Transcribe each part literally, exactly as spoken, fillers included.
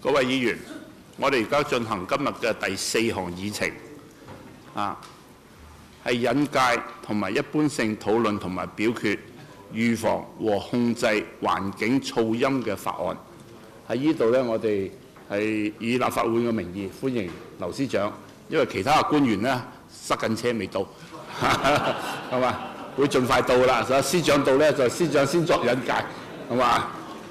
各位議員，我哋而家進行今日嘅第四項議程，啊，係引介同埋一般性討論同埋表決預防和控制環境噪音嘅法案。喺呢度咧，我哋係以立法會嘅名義歡迎劉司長，因為其他嘅官員咧塞緊車未到，係嘛？會盡快到啦，所以司長到咧就司長先作引介，係嘛？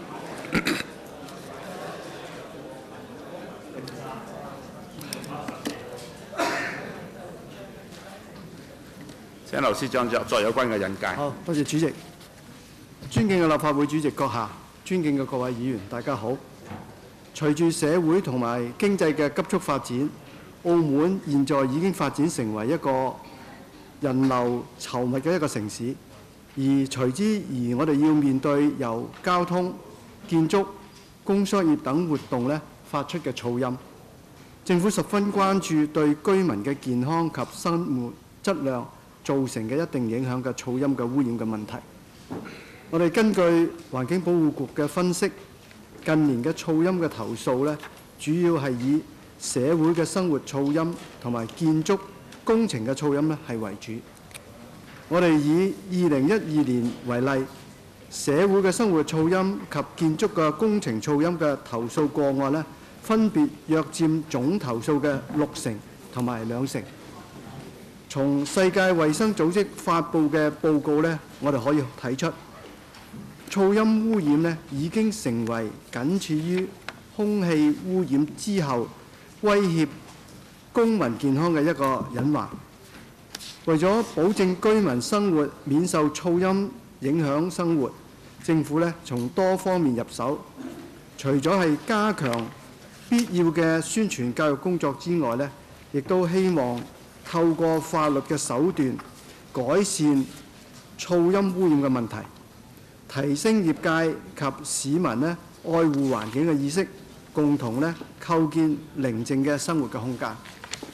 請劉司長作作有關嘅引介。 好，多謝主席。尊敬嘅立法會主席閣下，尊敬嘅各位議員，大家好。隨住社會同埋經濟嘅急速發展，澳門現在已經發展成為一個人流稠密嘅一個城市，而隨之而我哋要面對由交通、建築、工商業等活動咧發出嘅噪音。政府十分關注對居民嘅健康及生活質量造成嘅一定影響嘅噪音嘅污染嘅問題。我哋根據環境保護局嘅分析，近年嘅噪音嘅投訴咧，主要係以社會嘅生活噪音同埋建築工程嘅噪音咧係為主。我哋以二零一二年為例，社會嘅生活噪音及建築嘅工程噪音嘅投訴個案咧，分別約佔總投訴嘅六成同埋兩成。從世界衛生組織發布嘅報告咧，我哋可以睇出，噪音污染咧已經成為僅次於空氣污染之後威脅公民健康嘅一個隱患。為咗保證居民生活免受噪音影響生活，政府咧從多方面入手，除咗係加強必要嘅宣傳教育工作之外咧，亦都希望透過法律嘅手段改善噪音污染嘅問題，提升業界及市民咧愛護環境嘅意識，共同咧構建寧靜嘅生活嘅空間。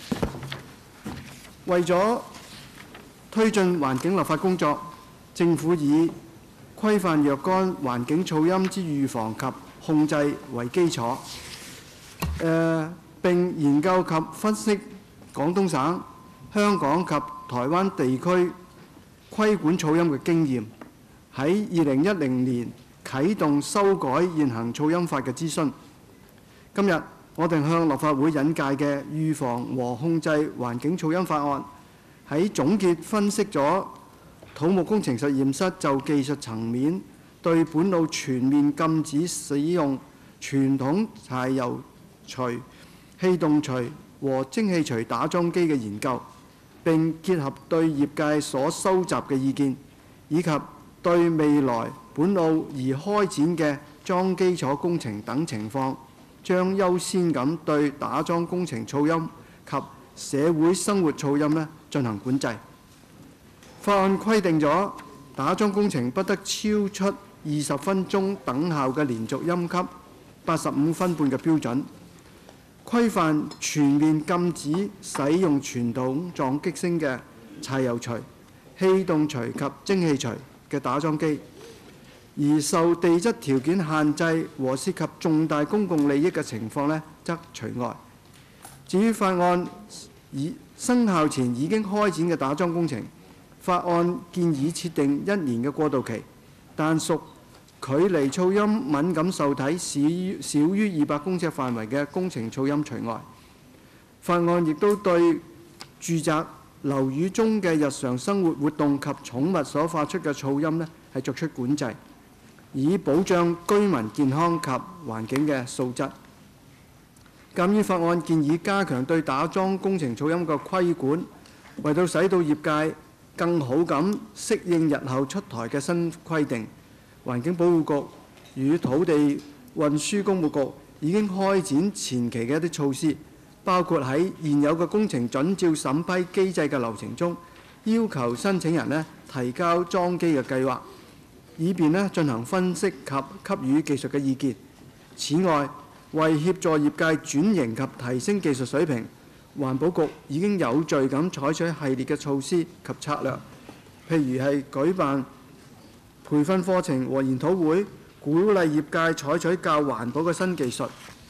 為咗推進環境立法工作，政府以規範若干環境噪音之預防及控制為基礎，誒、呃、並研究及分析廣東省、香港及台灣地區規管噪音嘅經驗，喺二零一零年啟動修改現行噪音法嘅諮詢。今日我哋向立法會引介嘅預防和控制環境噪音法案，喺總結分析咗土木工程實驗室就技術層面對本路全面禁止使用傳統柴油錘、氣動錘和蒸汽錘打樁機嘅研究，並結合對業界所收集嘅意見，以及對未來本路而開展嘅樁基礎工程等情況，將優先咁對打樁工程噪音及社會生活噪音呢進行管制。法案規定咗打樁工程不得超出二十分鐘等效嘅連續音級八十五分貝嘅標準，規範全面禁止使用傳統撞擊聲嘅柴油錘、氣動錘及蒸汽錘嘅打樁機，而受地質條件限制和涉及重大公共利益嘅情況呢，則除外。至於法案以生效前已經開展嘅打樁工程，法案建議設定一年嘅過渡期，但屬距離噪音敏感受體少於二百公尺範圍嘅工程噪音除外。法案亦都對住宅樓宇中嘅日常生活活動及寵物所發出嘅噪音呢，係作出管制，以保障居民健康及環境嘅素質。鑑於法案建議加強對打樁工程噪音嘅規管，為到使到業界更好咁適應日後出台嘅新規定，環境保護局與土地運輸工務局已經開展前期嘅一啲措施，包括喺現有嘅工程準照審批機制嘅流程中，要求申請人呢提交裝機嘅計劃，以便呢進行分析及給予技術嘅意見。此外，為協助業界轉型及提升技術水平，環保局已經有序咁採取系列嘅措施及策略，譬如係舉辦培訓課程和研討會，鼓勵業界採取較環保嘅新技術。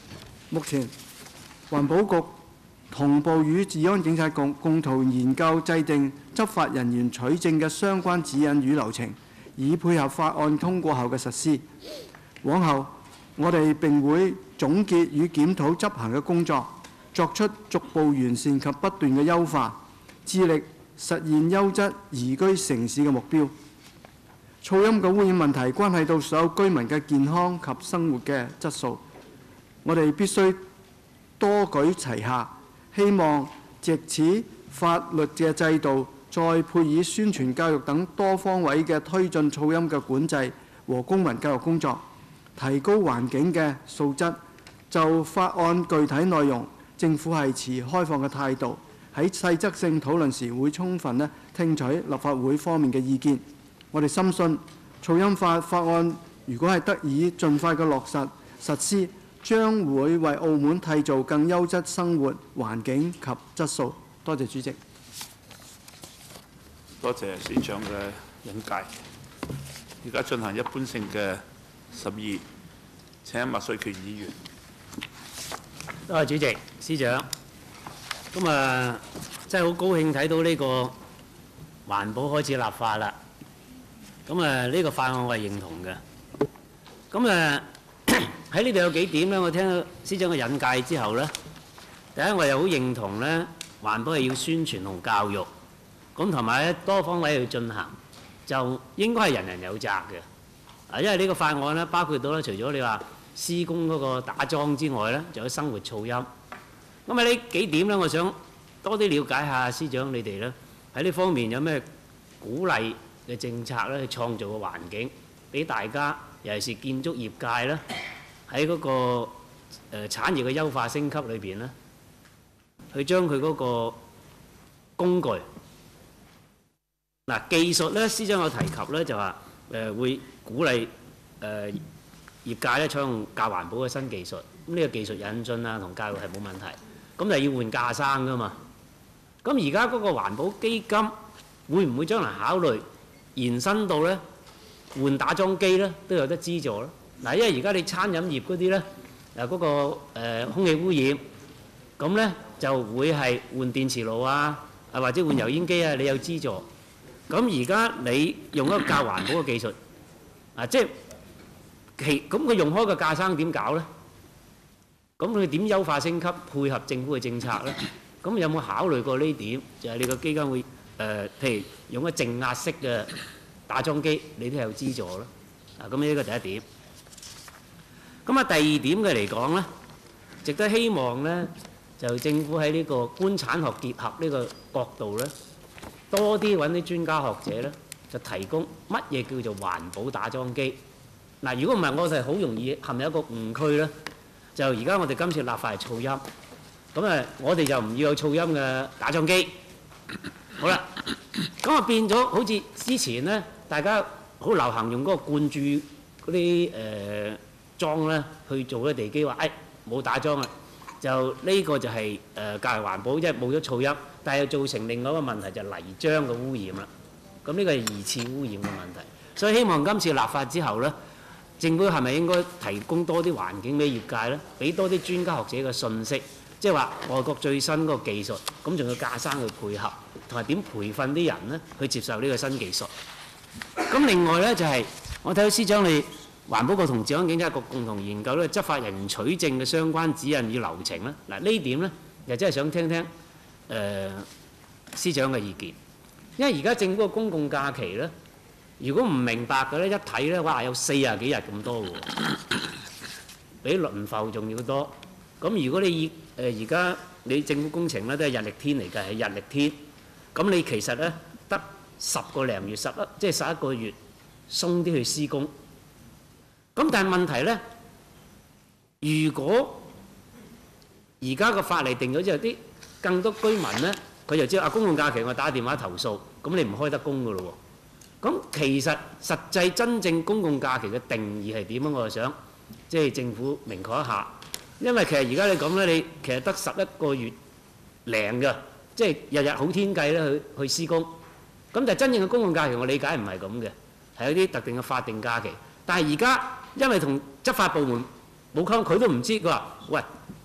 目前環保局同步與治安警察局共同研究制定執法人員取證嘅相關指引與流程，以配合法案通過後嘅實施。往後我哋並會總結與檢討執行嘅工作，作出逐步完善及不斷嘅優化，致力實現優質宜居城市嘅目標。噪音嘅污染問題關係到所有居民嘅健康及生活嘅質素，我哋必須多舉齊下，希望藉此法律嘅制度，再配以宣傳教育等多方位嘅推進噪音嘅管制和公民教育工作，提高環境嘅素質。就法案具體內容，政府係持開放嘅態度，喺細則性討論時會充分咧聽取立法會方面嘅意見。我哋深信噪音法法案如果係得以盡快嘅落實實施，將會為澳門締造更優質生活環境及質素。多謝主席。 多謝司長嘅引介。而家進行一般性嘅審議。請麥萃權議員。 多謝主席、司長。咁啊，真係好高興睇到呢個環保開始立法啦。咁啊，呢個法案我係認同嘅。咁啊，喺呢度有幾點咧？我聽到司長嘅引介之後咧，第一我又好認同咧，環保係要宣傳同教育，咁同埋咧多方位去進行，就應該係人人有責嘅。啊，因為呢個法案咧，包括到咧，除咗你話施工嗰個打樁之外咧，仲有生活噪音。咁啊，呢幾點咧，我想多啲了解下司長你哋咧喺呢方面有咩鼓勵嘅政策咧，去創造個環境俾大家，尤其是建築業界咧，喺嗰個誒產業嘅優化升級裏邊咧，去將佢嗰個工具嗱技術咧，司長有提及咧，就話誒會鼓勵誒業界咧採用較環保嘅新技術。咁呢個技術引進啊同教育係冇問題，咁就要換架生噶嘛。咁而家嗰個環保基金會唔會將來考慮延伸到咧換打樁機咧都有得資助咧？嗱，因為而家你餐飲業嗰啲咧誒嗰個誒空氣污染，咁咧就會係換電磁爐啊，啊或者換油煙機啊，你有資助。咁而家你用一個較環保嘅技術，啊即係其咁佢用開個架生點搞咧？咁佢點優化升級配合政府嘅政策咧？咁有冇考慮過呢點？就係你個基金會誒，譬如用一個靜壓式嘅打樁機，你都有資助咯。啊，咁呢個第一點。咁啊，第二點嘅嚟講咧，值得希望咧，就政府喺呢個官產學結合呢個角度咧，多啲揾啲專家學者咧，就提供乜嘢叫做環保打樁機。嗱，如果唔係，我哋好容易陷入一個誤區咧。就而家我哋今次立法係噪音，咁啊，我哋就唔要有噪音嘅打樁機。好啦，咁啊變咗好似之前咧，大家好流行用嗰個灌注嗰啲誒樁咧去做嗰地基，話誒冇打樁啊，就呢個就係誒較為環保，即係冇咗噪音，但係又造成另外一個問題就係泥漿嘅污染啦。咁呢個係二次污染嘅問題，所以希望今次立法之後咧，政府係咪應該提供多啲環境俾業界咧？俾多啲專家學者嘅信息，即係話外國最新嗰個技術，咁仲要架生去配合，同埋點培訓啲人咧去接受呢個新技術。咁另外咧就係、是、我睇到司長你環保局同治安警察局共同研究呢個執法人員取證嘅相關指引與流程咧。嗱呢點咧又真係想聽聽誒、呃、司長嘅意見，因為而家政府嘅公共假期咧。如果唔明白嘅咧，一睇咧，哇，有四十幾日咁多喎，比輪浮仲要多。咁如果你以誒而家你政府工程咧都係日曆天嚟嘅，係日曆天，咁你其實咧得十個零月，十一即係十一個月，鬆啲去施工。咁但係問題咧，如果而家個法例定咗之後，啲更多居民咧，佢就知道啊公共假期我打電話投訴，咁你唔開得工㗎咯喎。咁其實實際真正公共假期嘅定義係點樣？我就想即係政府明確一下，因為其實而家你講咧，你其實得十一個月零嘅，即係日日好天計咧去去施工。咁但係真正嘅公共假期，我理解唔係咁嘅，係有啲特定嘅法定假期。但係而家因為同執法部門冇溝通，佢都唔知，佢話：喂，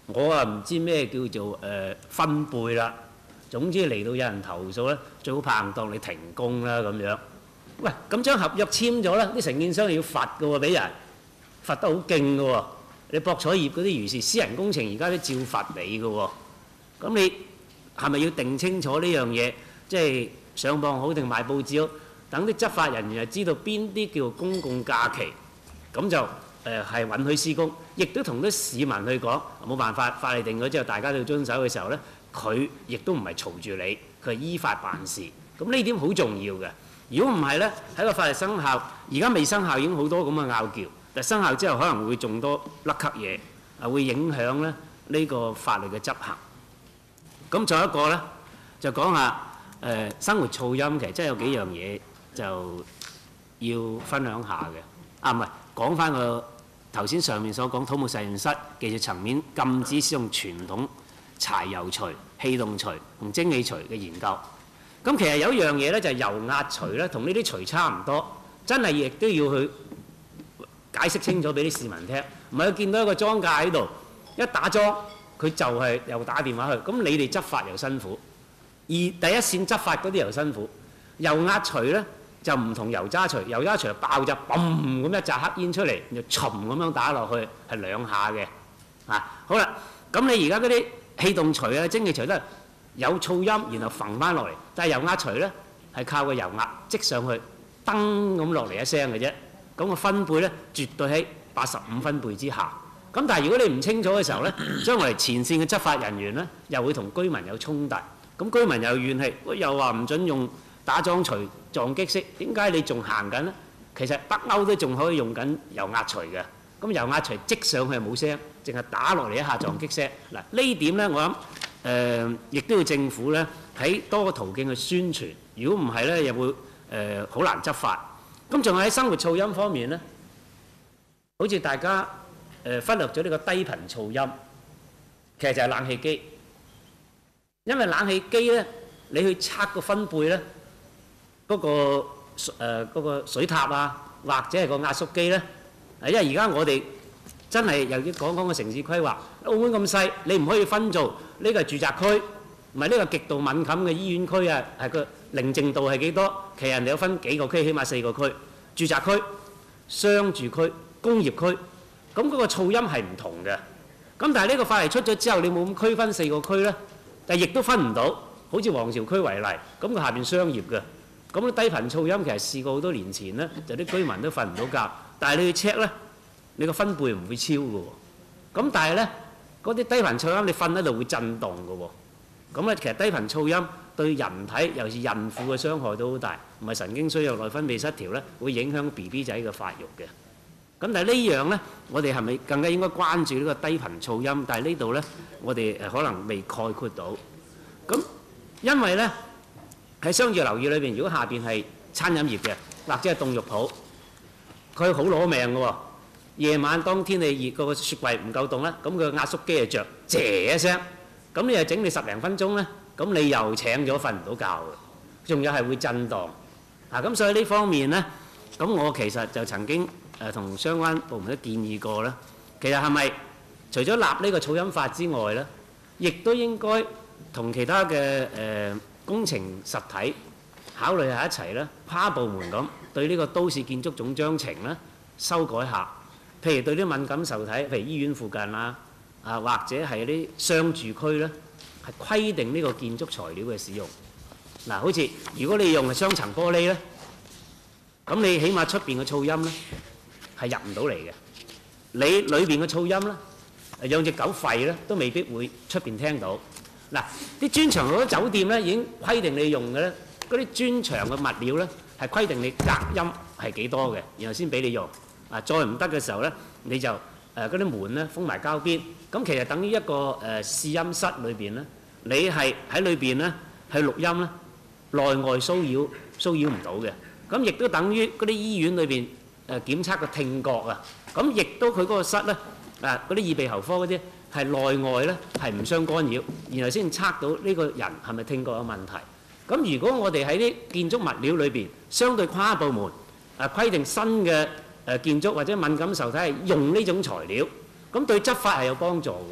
我啊唔知咩叫做誒、呃、分貝啦。總之嚟到有人投訴咧，最好拍硬檔你停工啦咁樣。喂，咁將合約簽咗啦，啲承建商要罰嘅喎，俾人罰得好勁嘅喎。你博彩業嗰啲如是，私人工程而家都照罰你嘅喎。咁你係咪要定清楚呢樣嘢？即係上報好定賣報紙好？等啲執法人員係知道邊啲叫公共假期，咁就誒係、呃、允許施工，亦都同啲市民去講，冇辦法，法例定咗之後，大家都要遵守嘅時候咧，佢亦都唔係嘈住你，佢係依法辦事。咁呢點好重要嘅。如果唔係咧，喺個法例生效，而家未生效已經好多咁嘅拗撬，但生效之後可能會仲多甩咳嘢，啊會影響咧呢個法律嘅執行。咁仲有一個咧，就講下誒、呃、生活噪音，其實真係有幾樣嘢就要分享下嘅。啊唔係講翻個頭先上面所講土木實驗室技術層面禁止使用傳統柴油錘、氣動錘同蒸汽錘嘅研究。咁其實有一樣嘢咧，就係油壓錘咧，同呢啲錘差唔多，真係亦都要去解釋清楚俾啲市民聽。唔係佢見到一個莊架喺度，一打樁佢就係又打電話去，咁你哋執法又辛苦，而第一線執法嗰啲又辛苦。油壓錘咧就唔同油渣錘，油渣錘爆就嘣咁一紮黑煙出嚟，就沉咁樣打落去，係兩下嘅。啊，好啦，咁你而家嗰啲氣動錘啊、蒸汽錘都係有噪音，然後揈翻落嚟。但係油壓錘咧係靠個油壓積上去，噔咁落嚟一聲嘅啫。咁個分貝咧絕對喺八十五分貝之下。咁但係如果你唔清楚嘅時候咧，將來前線嘅執法人員咧又會同居民有衝突。咁居民又有怨氣，又話唔準用打樁錘撞擊式，點解你仲行緊咧？其實北歐都仲可以用緊油壓錘嘅。咁油壓錘積上去冇聲，淨係打落嚟一下撞擊聲。嗱呢點咧，我諗。誒，亦、呃、都要政府咧喺多個途徑去宣傳。如果唔係咧，又會誒好、呃、難執法。咁仲係喺生活噪音方面咧，好似大家誒、呃、忽略咗呢個低頻噪音，其實就係冷氣機。因為冷氣機咧，你去測個分貝咧，嗰、那個誒嗰、呃那個水塔啊，或者係個壓縮機咧，誒，因為而家我哋真係又要講講個城市規劃。澳門咁細，你唔可以分做呢個係住宅區，唔係呢個極度敏感嘅醫院區啊，係個寧靜度係幾多？其實人哋有分幾個區，起碼四個區：住宅區、商住區、工業區。咁嗰個噪音係唔同嘅。咁但係呢個法例出咗之後，你冇咁區分四個區咧，但係亦都分唔到。好似皇朝區為例，咁佢下邊商業嘅，咁低頻噪音其實試過好多年前咧，就啲居民都瞓唔到覺。但係你去 check 咧，你個分貝唔會超嘅喎。咁但係咧，嗰啲低頻噪音你瞓喺度會震動嘅喎。咁咧其實低頻噪音對人體尤其是孕婦嘅傷害都好大，唔係神經衰弱、內分泌失調咧，會影響 B B 仔嘅發育嘅。咁但係呢樣咧，我哋係咪更加應該關注呢個低頻噪音？但係呢度咧，我哋誒可能未概括到。咁因為咧喺商業樓宇裏邊，如果下邊係餐飲業嘅或者係凍肉鋪，佢好攞命嘅喎。夜晚當天氣熱，個雪櫃唔夠凍咧，咁個壓縮機就着，謝一聲，咁你又整你十零分鐘咧，咁你又請咗瞓唔到覺嘅，仲有係會震盪。啊，咁所以呢方面咧，咁我其實就曾經誒同、呃、相關部門都建議過咧，其實係咪除咗立呢個噪音法之外咧，亦都應該同其他嘅誒、呃、工程實體考慮下一齊咧，跨部門咁對呢個都市建築總章程咧修改下。譬如對啲敏感受體，譬如醫院附近啦，啊或者係啲商住區咧，係規定呢個建築材料嘅使用。嗱、啊，好似如果你用係雙層玻璃咧，咁你起碼出邊嘅噪音咧係入唔到嚟嘅。你裏邊嘅噪音咧，養隻狗吠咧都未必會出邊聽到。嗱、啊，啲專長好多酒店咧已經規定你用嘅咧，嗰啲專長嘅物料咧係規定你隔音係幾多嘅，然後先俾你用。啊，再唔得嘅時候咧，你就誒嗰啲門咧封埋膠邊，咁其實等於一個誒、呃、試音室裏邊咧，你係喺裏邊咧係錄音咧，內外騷擾騷擾唔到嘅。咁亦都等於嗰啲醫院裏邊誒、呃、檢測個聽覺啊，咁亦都佢嗰個室咧啊嗰啲耳鼻喉科嗰啲係內外咧係唔相干擾，然後先測到呢個人係咪聽覺有問題。咁如果我哋喺啲建築物料裏邊相對跨部門誒、啊、規定新嘅誒建築或者敏感受體係用呢種材料，咁對執法係有幫助嘅。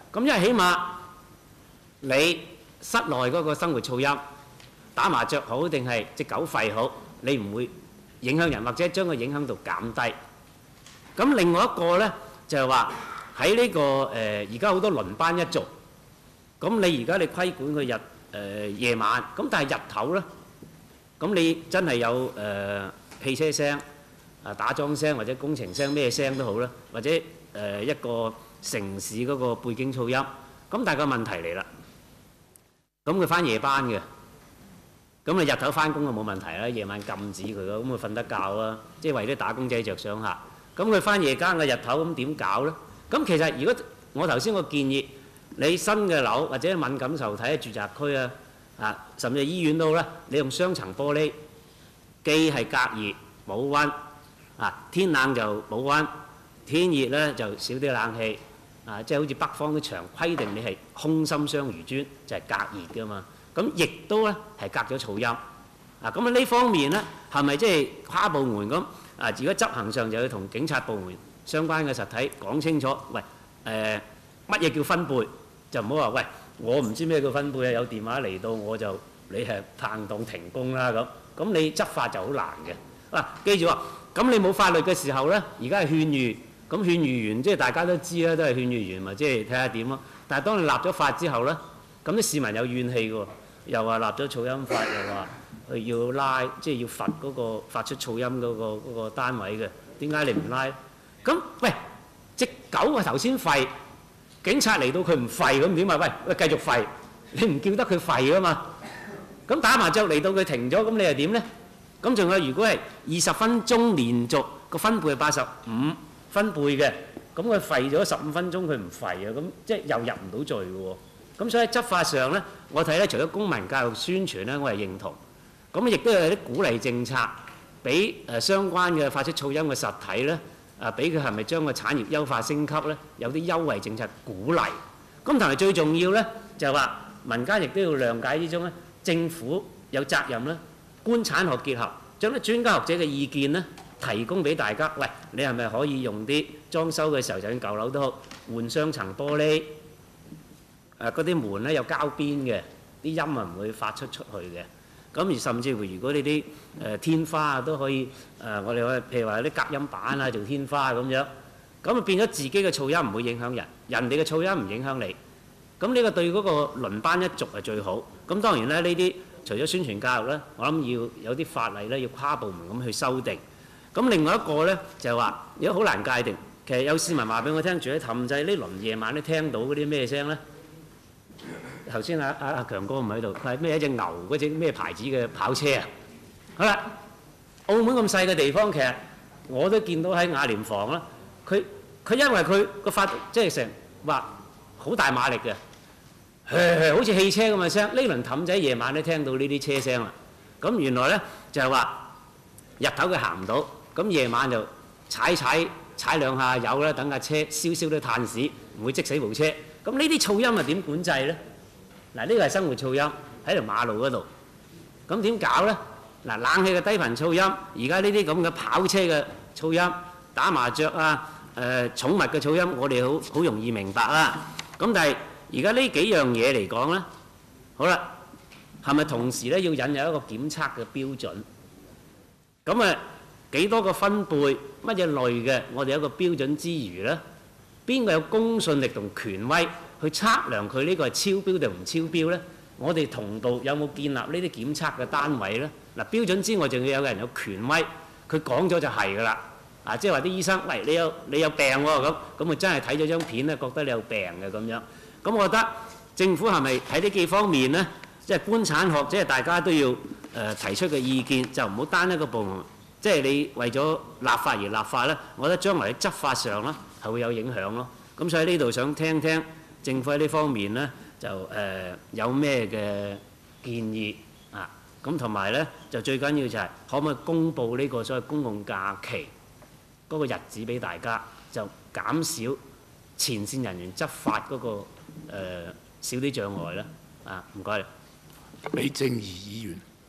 咁因為起碼你室內嗰個生活噪音，打麻雀好定係隻狗吠好，你唔會影響人，或者將個影響度減低。咁另外一個呢，就係話喺呢個誒而家好多輪班一族，咁你而家你規管佢日誒、呃、夜晚，咁但係日頭呢，咁你真係有誒、呃、汽車聲、啊打樁聲或者工程聲咩聲都好啦，或者誒、呃、一個城市嗰個背景噪音，咁但係個問題嚟啦，咁佢返夜班嘅。咁你日頭翻工就冇問題啦，夜晚禁止佢咯，咁佢瞓得覺啦，即係為啲打工仔着想下。咁佢翻夜間嘅日頭咁點搞呢？咁其實如果我頭先個建議，你新嘅樓或者敏感受體嘅住宅區啊，啊甚至醫院都好啦，你用雙層玻璃，既係隔熱冇溫，啊天冷就冇溫，天熱呢就少啲冷氣，啊即係好似北方啲牆規定你係空心雙魚磚，就係、是、隔熱㗎嘛。咁亦都咧係隔咗噪音，啊咁啊呢方面咧係咪即係跨部門咁啊？如果執行上就要同警察部門相關嘅實體講清楚，喂誒乜嘢叫分貝，就唔好話喂我唔知咩叫分貝啊，有電話嚟到我就你係撐檔停工啦咁，咁你執法就好難嘅。嗱、啊、記住喎，咁你冇法律嘅時候咧，而家係勸喻，咁勸喻完即係大家都知啦，都係勸喻完咪即係睇下點咯。但係當你立咗法之後咧，咁啲市民有怨氣嘅喎。又話立咗噪音法，又話要拉，即係要罰嗰個發出噪音嗰個嗰個單位嘅，點解你唔拉？咁喂，隻狗啊頭先吠，警察嚟到佢唔吠咁點啊？喂喂，繼續吠，你唔叫得佢吠啊嘛？咁打麻雀嚟到佢停咗，咁你又點呢？咁仲有如果係二十分鐘連續個分貝係八十五分貝嘅，咁佢吠咗十五分鐘佢唔吠啊，咁即係又入唔到罪嘅喎。咁所以喺執法上咧，我睇咧除咗公民教育宣傳咧，我係認同。咁亦都有啲鼓勵政策，俾誒相關嘅發出噪音嘅實體咧，啊俾佢係咪將個產業優化升級咧？有啲優惠政策鼓勵。咁同埋最重要咧，就係話民間亦都要諒解之中咧，政府有責任咧，官產學結合，將啲專家學者嘅意見咧提供俾大家。喂，你係咪可以用啲裝修嘅時候，就算舊樓都好，換雙層玻璃？誒嗰啲門咧有膠邊嘅，啲音啊唔會發出出去嘅。咁而甚至乎，如果你啲誒天花啊都可以誒、呃，我哋可以譬如話有啲隔音板啊做天花咁樣，咁啊變咗自己嘅噪音唔會影響人，人哋嘅噪音唔影響你。咁呢個對嗰個輪班一族係最好。咁當然咧，呢啲除咗宣傳教育咧，我諗要有啲法例咧要跨部門咁去修訂。咁另外一個咧就係話，如果好難界定，其實有市民話俾我聽，住喺氹仔呢輪夜晚都聽到嗰啲咩聲咧？頭先阿阿阿強哥唔喺度，佢係咩一隻牛嗰隻咩牌子嘅跑車啊？好啦，澳門咁細嘅地方，其實我都見到喺雅廉房啦。佢佢因為佢個發即係成話好大馬力嘅，誒好似汽車咁嘅聲。呢輪氹仔夜晚都聽到呢啲車聲啦。咁原來咧就係話日頭佢行唔到，咁夜晚就踩踩踩兩下油啦，等架車燒燒啲炭屎，唔會即死部車。咁呢啲噪音啊點管制咧？嗱，呢個係生活噪音喺條馬路嗰度，咁點搞呢？嗱，冷氣嘅低頻噪音，而家呢啲咁嘅跑車嘅噪音、打麻雀啊、誒、呃、寵物嘅噪音，我哋好好容易明白啦。咁但係而家呢幾樣嘢嚟講呢，好啦，係咪同時咧要引入一個檢測嘅標準？咁啊幾多個分貝，乜嘢類嘅，我哋有一個標準之餘呢，邊個有公信力同權威？去測量佢呢個係超標定唔超標呢？我哋同道有冇建立呢啲檢測嘅單位呢？嗱，標準之外，仲要有個人有權威，佢講咗就係㗎啦。啊，即係話啲醫生，喂，你有你有病喎，咁咁佢真係睇咗張片咧，覺得你有病嘅咁樣。咁我覺得政府係咪喺呢幾方面呢？即係官產學，即係大家都要誒、呃、提出嘅意見，就唔好單一個部門。即係你為咗立法而立法呢，我覺得將來喺執法上呢係會有影響咯。咁所以呢度想聽聽。政府喺呢方面呢，就誒、呃、有咩嘅建議啊？咁同埋呢，就最緊要就係可唔可以公佈呢個所謂公共假期嗰個日子俾大家，就減少前線人員執法嗰、嗰個、呃、少啲障礙咧。啊，唔該。 李正儀議員。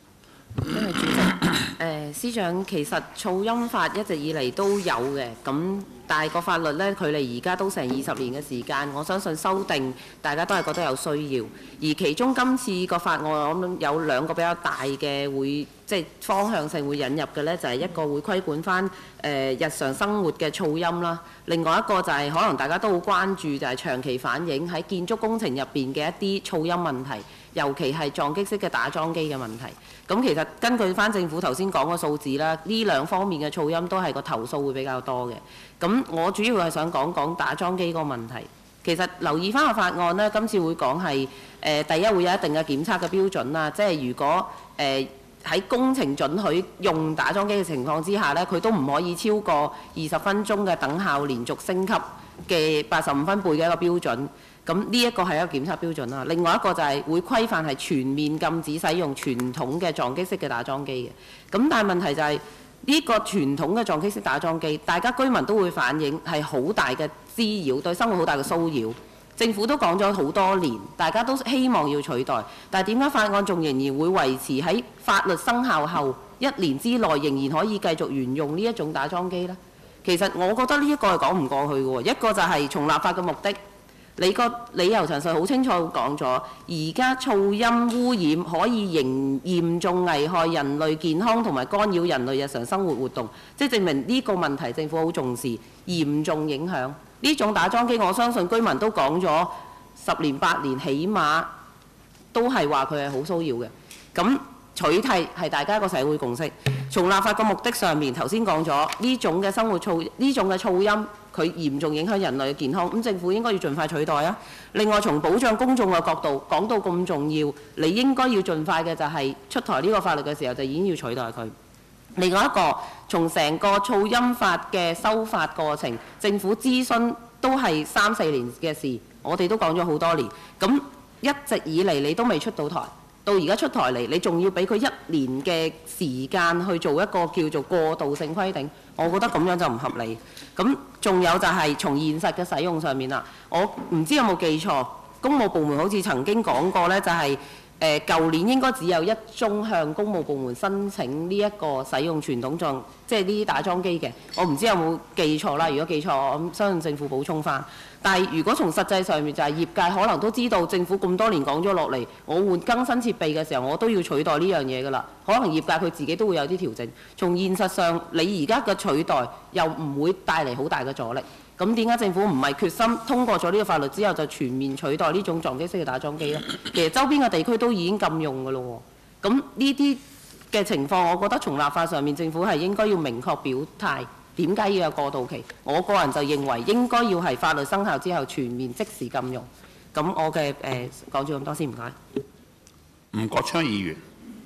因為主席，誒、呃、司長其實噪音法一直以嚟都有嘅，咁但係個法律呢，距離而家都成二十年嘅時間，我相信修訂大家都係覺得有需要。而其中今次個法案，我諗有兩個比較大嘅會即係方向性會引入嘅呢，就係、是、一個會規管翻誒、呃、日常生活嘅噪音啦，另外一個就係可能大家都好關注，就係長期反映喺建築工程入邊嘅一啲噪音問題。尤其係撞擊式嘅打樁機嘅問題，咁其實根據翻政府頭先講個數字啦，呢兩方面嘅噪音都係個投訴會比較多嘅。咁我主要係想講講打樁機個問題。其實留意翻個法案呢，今次會講係誒第一會有一定嘅檢測嘅標準啦，即係如果誒喺、呃、工程准許用打樁機嘅情況之下呢，佢都唔可以超過二十分鐘嘅等效連續升級嘅八十五分貝嘅一個標準。咁呢一個係一個檢測標準啦。另外一個就係會規範係全面禁止使用傳統嘅撞擊式嘅打樁機嘅。咁但係問題就係、是、呢、這個傳統嘅撞擊式打樁機，大家居民都會反映係好大嘅滋擾，對生活好大嘅騷擾。政府都講咗好多年，大家都希望要取代，但係點解法案仲仍然會維持喺法律生效後一年之內仍然可以繼續沿用呢一種打樁機呢？其實我覺得呢一個係講唔過去嘅喎。一個就係從立法嘅目的。你個理由陳述好清楚講咗，而家噪音污染可以嚴嚴重危害人類健康同埋干擾人類日常生活活動，即係證明呢個問題政府好重視，嚴重影響呢種打樁機。我相信居民都講咗十年八年，起碼都係話佢係好騷擾嘅。咁取締係大家個社會共識。從立法個目的上面，頭先講咗呢種嘅生活噪呢種嘅噪音，佢嚴重影響人類嘅健康，咁政府應該要盡快取代啊。另外，從保障公眾嘅角度講到咁重要，你應該要盡快嘅就係出台呢個法律嘅時候就已經要取代佢。另外一個，從成個噪音法嘅修法過程，政府諮詢都係三四年嘅事，我哋都講咗好多年，咁一直以嚟你都未出到台。到而家出台嚟，你仲要俾佢一年嘅時間去做一個叫做過渡性規定，我覺得咁樣就唔合理。咁仲有就係從現實嘅使用上面啦，我唔知有冇記錯，公務部門好似曾經講過呢，就係誒舊年應該只有一宗向公務部門申請呢一個使用傳統撞，即係呢啲打樁機嘅，我唔知有冇記錯啦。如果記錯，我相信政府補充翻。但係如果從實際上面就係業界可能都知道政府咁多年講咗落嚟，我換更新設備嘅時候，我都要取代呢樣嘢㗎啦。可能業界佢自己都會有啲調整。從現實上，你而家嘅取代又唔會帶嚟好大嘅阻力。咁點解政府唔係決心通過咗呢個法律之後就全面取代呢種撞擊式嘅打樁機呢？其實周邊嘅地區都已經禁用㗎咯喎。咁呢啲嘅情況，我覺得從立法上面政府係應該要明確表態。點解要有過渡期？我個人就認為應該要係法律生效之後全面即時禁用。咁我嘅誒講咗咁多先，唔該。 吳國昌議員。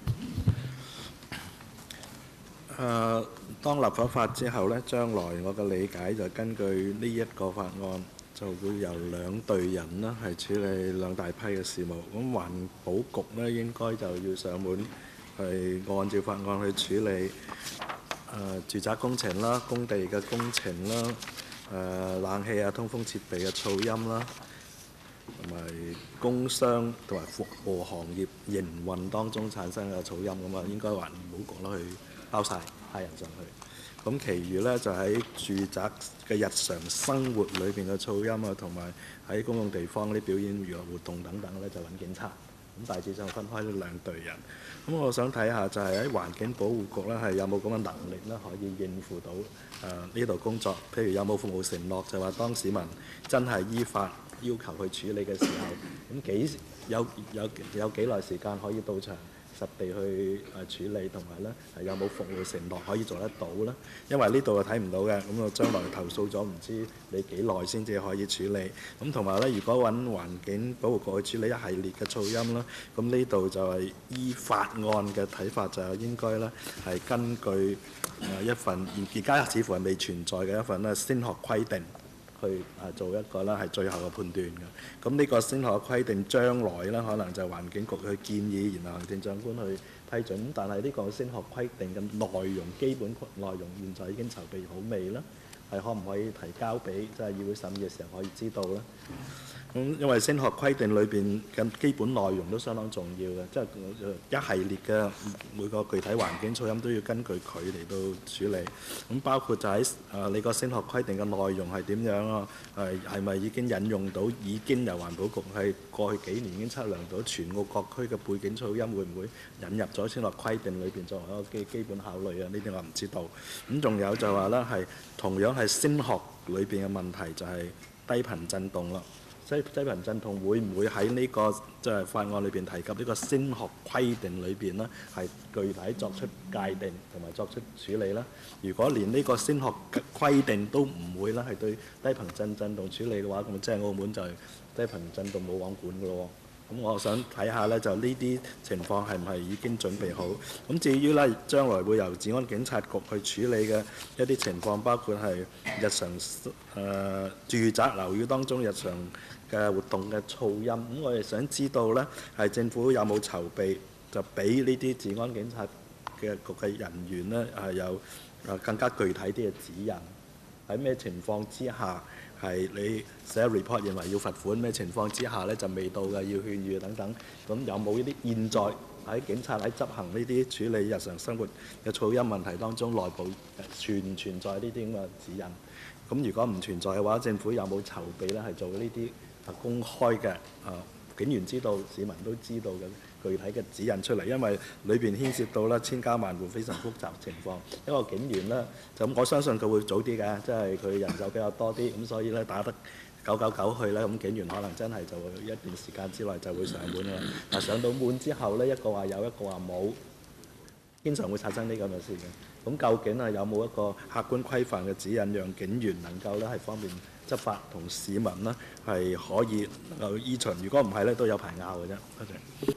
誒、呃，當立法法之後呢，將來我嘅理解就根據呢一個法案，就會由兩隊人啦，係處理兩大批嘅事務。咁環保局呢，應該就要上門係按照法案去處理。誒、呃、住宅工程啦、工地嘅工程啦、誒、呃、冷氣啊、通風設備嘅噪音啦，同埋工商同埋服務行業營運當中產生嘅噪音咁啊，應該環保局啦去包晒派人上去。咁，其餘呢，就喺住宅嘅日常生活裏邊嘅噪音啊，同埋喺公共地方啲表演娛樂活動等等呢，就揾警察。咁大致上分開呢兩隊人。咁我想睇下就係喺環境保護局咧，係有冇咁嘅能力咧，可以應付到誒呢度工作。譬如有冇服務承諾，就話當市民真係依法要求去處理嘅時候，咁幾有有有幾耐時間可以到場實地去誒處理，同埋咧係有冇服務承諾可以做得到咧？因為呢度係睇唔到嘅，咁我將來投訴咗，唔知你幾耐先至可以處理。咁同埋咧，如果揾環境保護局去處理一系列嘅噪音啦，咁呢度就係依法案嘅睇法，就係應該咧係根據誒一份而而家似乎係未存在嘅一份咧先學規定。去啊做一個啦，係最後嘅判斷嘅。咁呢個先後嘅規定，將來咧可能就環境局去建議，然後行政長官去批准。但係呢個先後規定嘅內容、基本內容，現在已經籌備好未咧？係可唔可以提交俾即係議會審議嘅時候可以知道咧？ 咁因為升學規定裏邊嘅基本內容都相當重要嘅，即係一系列嘅每個具體環境噪音都要根據佢嚟到處理。咁包括就喺誒你個升學規定嘅內容係點樣啊？係係咪已經引用到已經由環保局係過去幾年已經測量到全澳各區嘅背景噪音會唔會引入咗升學規定裏邊作為一個基基本考慮啊？呢啲我唔知道。咁仲有就話咧係同樣係升學裏邊嘅問題就係低頻震動啦。低低頻震動會唔會喺呢個即係法案裏邊提及呢個升學規定裏邊呢？係具體作出界定同埋作出處理啦？如果連呢個升學規定都唔會啦，係對低頻震震動處理嘅話，咁即係澳門就係低頻震動冇網管㗎咯。咁我想睇下呢，就呢啲情況係唔係已經準備好？咁至於呢，將來會由治安警察局去處理嘅一啲情況，包括係日常誒、呃、住宅樓宇當中日常嘅活動嘅噪音。咁我哋想知道呢，係政府有冇籌備，就俾呢啲治安警察嘅局嘅人員呢，係有誒更加具體啲嘅指引，喺咩情況之下？係你寫 report 認為要罰款，咩情況之下呢就未到嘅，要勸喻等等。咁有冇呢啲現在喺警察喺執行呢啲處理日常生活嘅噪音問題當中，內部存唔存在呢啲咁嘅指引？咁如果唔存在嘅話，政府有冇籌備呢？係做呢啲公開嘅啊，警員知道、市民都知道嘅具體嘅指引出嚟，因為裏邊牽涉到咧千家萬戶非常複雜情況。一個警員呢，就我相信佢會早啲嘅，即係佢人手比較多啲，咁所以咧打得九九九去咧，咁警員可能真係就會一段時間之內就會上門啦。但上到門之後呢，一個話有，一個話冇，經常會產生呢咁嘅事嘅。咁究竟係有冇一個客觀規範嘅指引，讓警員能夠咧係方便執法，同市民呢係可以能夠依循？如果唔係咧，都有排拗嘅啫。多謝。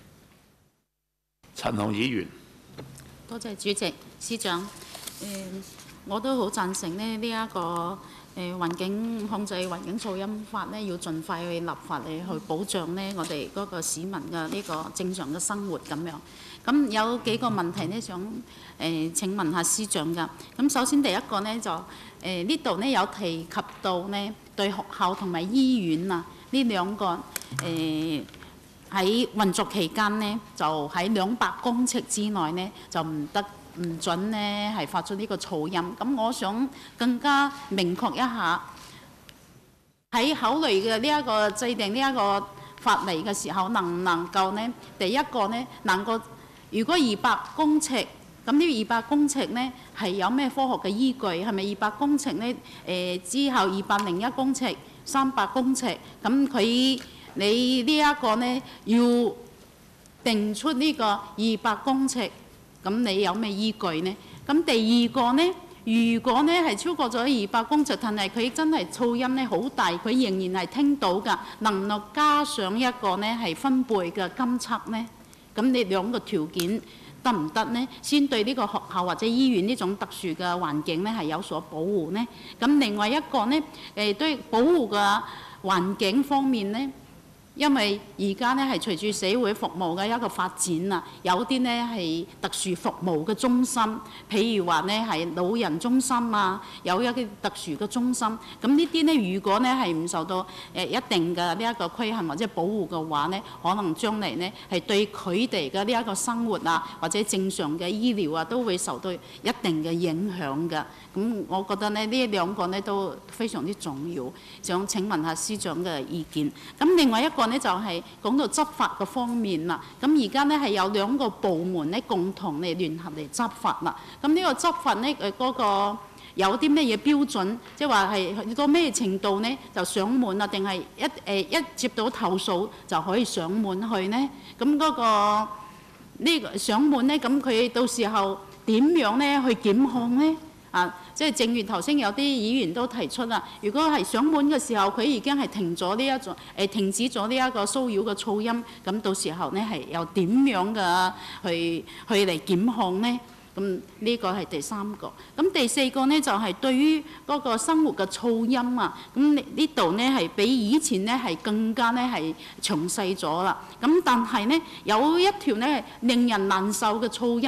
陳紅議員， 多謝主席、司長。誒、呃，我都好贊成咧呢一個誒、呃、環境控制環境噪音法咧，要盡快去立法嚟去保障咧我哋嗰個市民嘅呢個正常嘅生活咁樣。咁有幾個問題呢，想誒、呃、請問下司長㗎。咁首先第一個呢，就誒呢度呢有提及到呢對學校同埋醫院啊呢兩個誒。呃喺運作期間呢，就喺兩百公尺之內呢，就唔得唔準呢係發出呢個噪音。咁我想更加明確一下，喺考慮嘅呢一個制定呢一個法例嘅時候，能唔能夠呢？第一個呢，能夠如果二百公尺，咁呢二百公尺呢係有咩科學嘅依據？係咪二百公尺呢？誒、呃、之後二百零一公尺、三百公尺，咁佢？你呢一個呢，要定出呢個二百公尺，咁你有咩依據呢？咁第二個呢，如果呢係超過咗二百公尺，但係佢真係噪音呢好大，佢仍然係聽到㗎，能唔能加上一個呢係分貝嘅監測呢？咁你兩個條件得唔得呢？先對呢個學校或者醫院呢種特殊嘅環境呢係有所保護呢？咁另外一個呢，誒對保護嘅環境方面呢？因為而家呢係隨住社會服務嘅一個發展啊，有啲呢係特殊服務嘅中心，譬如話呢係老人中心啊，有一啲特殊嘅中心。咁呢啲呢，如果呢係唔受到誒一定嘅呢一個規限或者保護嘅話呢，可能將嚟呢係對佢哋嘅呢一個生活啊，或者正常嘅醫療啊，都會受到一定嘅影響嘅。咁我覺得呢呢兩個呢都非常之重要，想請問下司長嘅意見。咁另外一個呢就係講到執法嘅方面啦。咁而家呢係有兩個部門呢共同嚟聯合嚟執法啦。咁呢個執法呢誒嗰個有啲咩嘢標準？即係話係去到咩程度呢就上門啊？定係一誒一接到投訴就可以上門去呢？咁嗰個呢個上門呢，咁佢到時候點樣呢去檢控呢？啊，即係正如頭先有啲議員都提出啦，如果係上門嘅時候，佢已經係停咗呢一種誒停止咗呢一個騷擾嘅噪音，咁到時候呢係又點樣嘅去去嚟檢控呢？咁呢個係第三個。咁第四個呢就係對於嗰個生活嘅噪音啊，咁呢度呢係比以前呢係更加呢係詳細咗啦。咁但係呢有一條呢令人難受嘅噪音。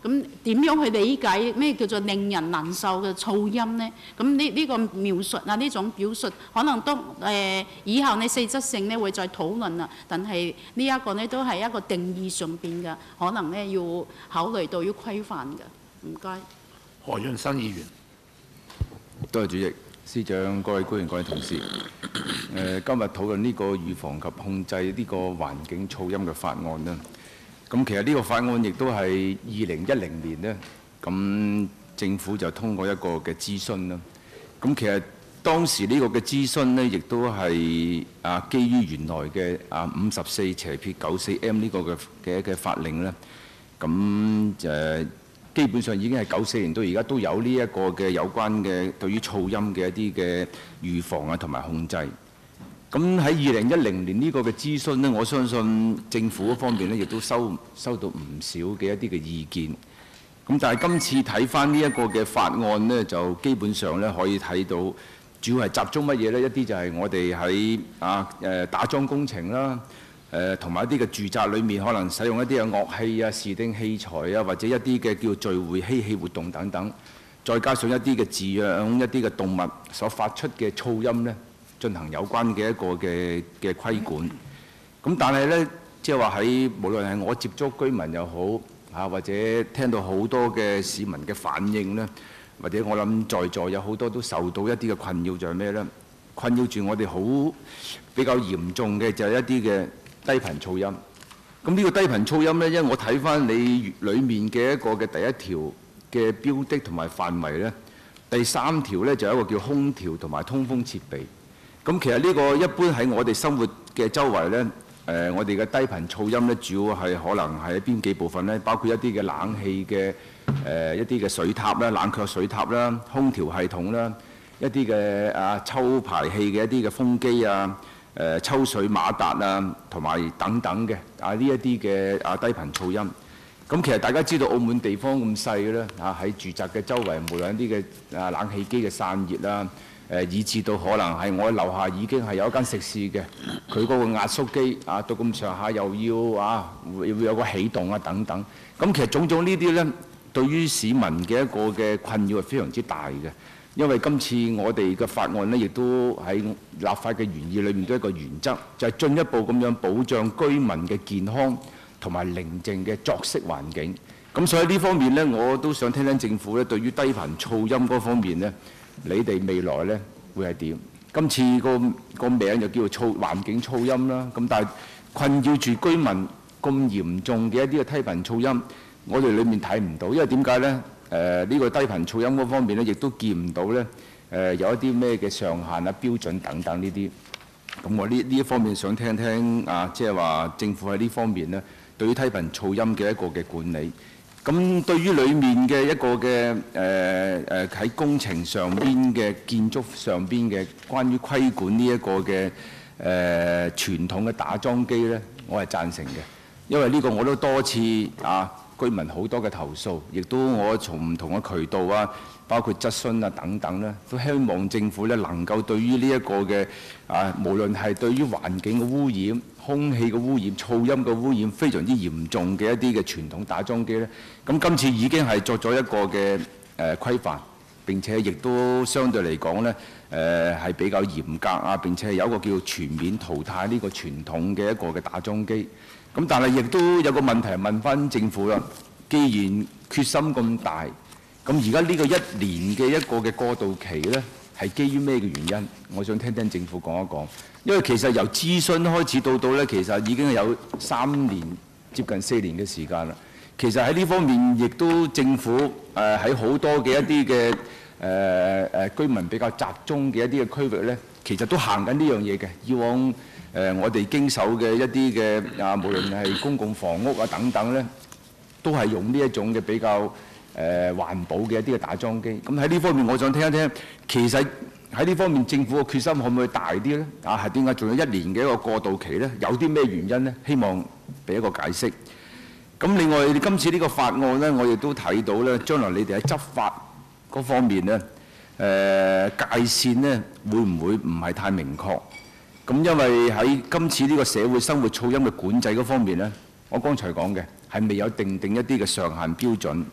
咁點樣去理解咩叫做令人難受嘅噪音呢？咁呢呢個描述啊，呢種表述可能都誒、呃、以後呢細則性呢會再討論啦。但係呢一個呢都係一個定義上邊嘅，可能呢要考慮到要規範嘅。唔該。 何潤新議員。 多謝主席、司長、各位官員、各位同事。誒、呃，今日討論呢個預防及控制呢個環境噪音嘅法案啦。咁其實呢個法案亦都係二零一零年呢，咁政府就通過一個嘅諮詢啦。咁其實當時呢個嘅諮詢呢，亦都係啊基於原來嘅啊五十四斜撇九四 M 呢個嘅嘅嘅法令咧。咁誒基本上已經係九四年到而家都有呢一個嘅有關嘅對於噪音嘅一啲嘅預防啊同埋控制。咁喺二零一零年呢個嘅諮詢呢，我相信政府嗰方面呢，亦都收收到唔少嘅一啲嘅意見。咁但係今次睇翻呢一個嘅法案呢，就基本上呢可以睇到，主要係集中乜嘢呢？一啲就係我哋喺啊誒打樁工程啦，誒同埋一啲嘅住宅裏面可能使用一啲嘅樂器啊、視聽器材啊，或者一啲嘅叫聚會嬉戲活動等等，再加上一啲嘅飼養一啲嘅動物所發出嘅噪音呢，進行有關嘅一個嘅嘅規管。咁但係呢，即係話喺無論係我接觸居民又好嚇，或者聽到好多嘅市民嘅反應呢，或者我諗在座有好多都受到一啲嘅困擾，就係咩呢？困擾住我哋好比較嚴重嘅就係一啲嘅低頻噪音。咁呢個低頻噪音呢，因為我睇翻你裡面嘅一個嘅第一條嘅標的同埋範圍呢，第三條呢就有一個叫空調同埋通風設備。咁其實呢個一般喺我哋生活嘅周圍呢，誒、呃、我哋嘅低頻噪音呢，主要係可能係邊幾部分呢？包括一啲嘅冷氣嘅誒、呃、一啲嘅水塔啦、冷卻水塔啦、空調系統啦、一啲嘅啊抽排氣嘅一啲嘅風機啊、誒、呃、抽水馬達啊，同埋等等嘅啊呢一啲嘅啊低頻噪音。咁其實大家知道澳門地方咁細嘅咧，啊喺住宅嘅周圍，無論一啲嘅啊冷氣機嘅散熱啦。誒，以至到可能係我樓下已經係有一間食肆嘅，佢嗰個壓縮機啊，到咁上下又要啊，會會有個起動啊等等。咁其實種種呢啲呢，對於市民嘅一個嘅困擾係非常之大嘅。因為今次我哋嘅法案呢，亦都喺立法嘅原意裏面都係一個原則，就係進一步咁樣保障居民嘅健康同埋寧靜嘅作息環境。咁所以呢方面呢，我都想聽聽政府呢對於低頻噪音嗰方面呢。你哋未來呢會係點？今次個個名就叫做噪環境噪音啦。咁但係困擾住居民咁嚴重嘅一啲嘅低頻噪音，我哋裡面睇唔到，因為點解呢？誒、呃、呢、呢個低頻噪音嗰方面呢，亦都見唔到呢。誒、呃、有一啲咩嘅上限啊、標準等等呢啲。咁我呢呢一方面想聽聽啊，即係話政府喺呢方面呢，對於低頻噪音嘅一個嘅管理。咁對於裡面嘅一個嘅誒誒喺工程上邊嘅建築上邊嘅關於規管呢一個嘅誒、呃、傳統嘅打樁機呢，我係贊成嘅，因為呢個我都多次啊居民好多嘅投訴，亦都我從唔同嘅渠道啊，包括質詢啊等等呢，都希望政府呢能夠對於呢一個嘅啊，無論係對於環境嘅污染、空氣嘅污染、噪音嘅污染非常之嚴重嘅一啲嘅傳統打樁機呢，咁今次已經係作咗一個嘅誒規範，並且亦都相對嚟講呢誒係比較嚴格啊，並且有一個叫全面淘汰呢個傳統嘅一個嘅打樁機。咁但係亦都有個問題問翻政府啦，既然決心咁大，咁而家呢個一年嘅一個嘅過渡期呢，係基於咩嘅原因？我想聽聽政府講一講。因為其實由諮詢開始到到呢，其實已經有三年接近四年嘅時間啦。其實喺呢方面，亦都政府誒喺好多嘅一啲嘅誒誒居民比較集中嘅一啲嘅區域呢，其實都行緊呢樣嘢嘅。以往誒、呃、我哋經手嘅一啲嘅啊，無論係公共房屋啊等等呢，都係用呢一種嘅比較誒、呃、環保嘅一啲嘅打樁機。咁喺呢方面，我想聽一聽，其實喺呢方面政府嘅決心可唔可以大啲呢？啊，係點解仲有一年嘅一個過渡期呢？有啲咩原因呢？希望俾一個解釋。咁另外，今次呢個法案呢，我亦都睇到呢，將來你哋喺執法嗰方面呢，誒、呃、界線呢會唔會唔係太明確？咁因為喺今次呢個社會生活噪音嘅管制嗰方面呢，我剛才講嘅係未有定定一啲嘅上限標準。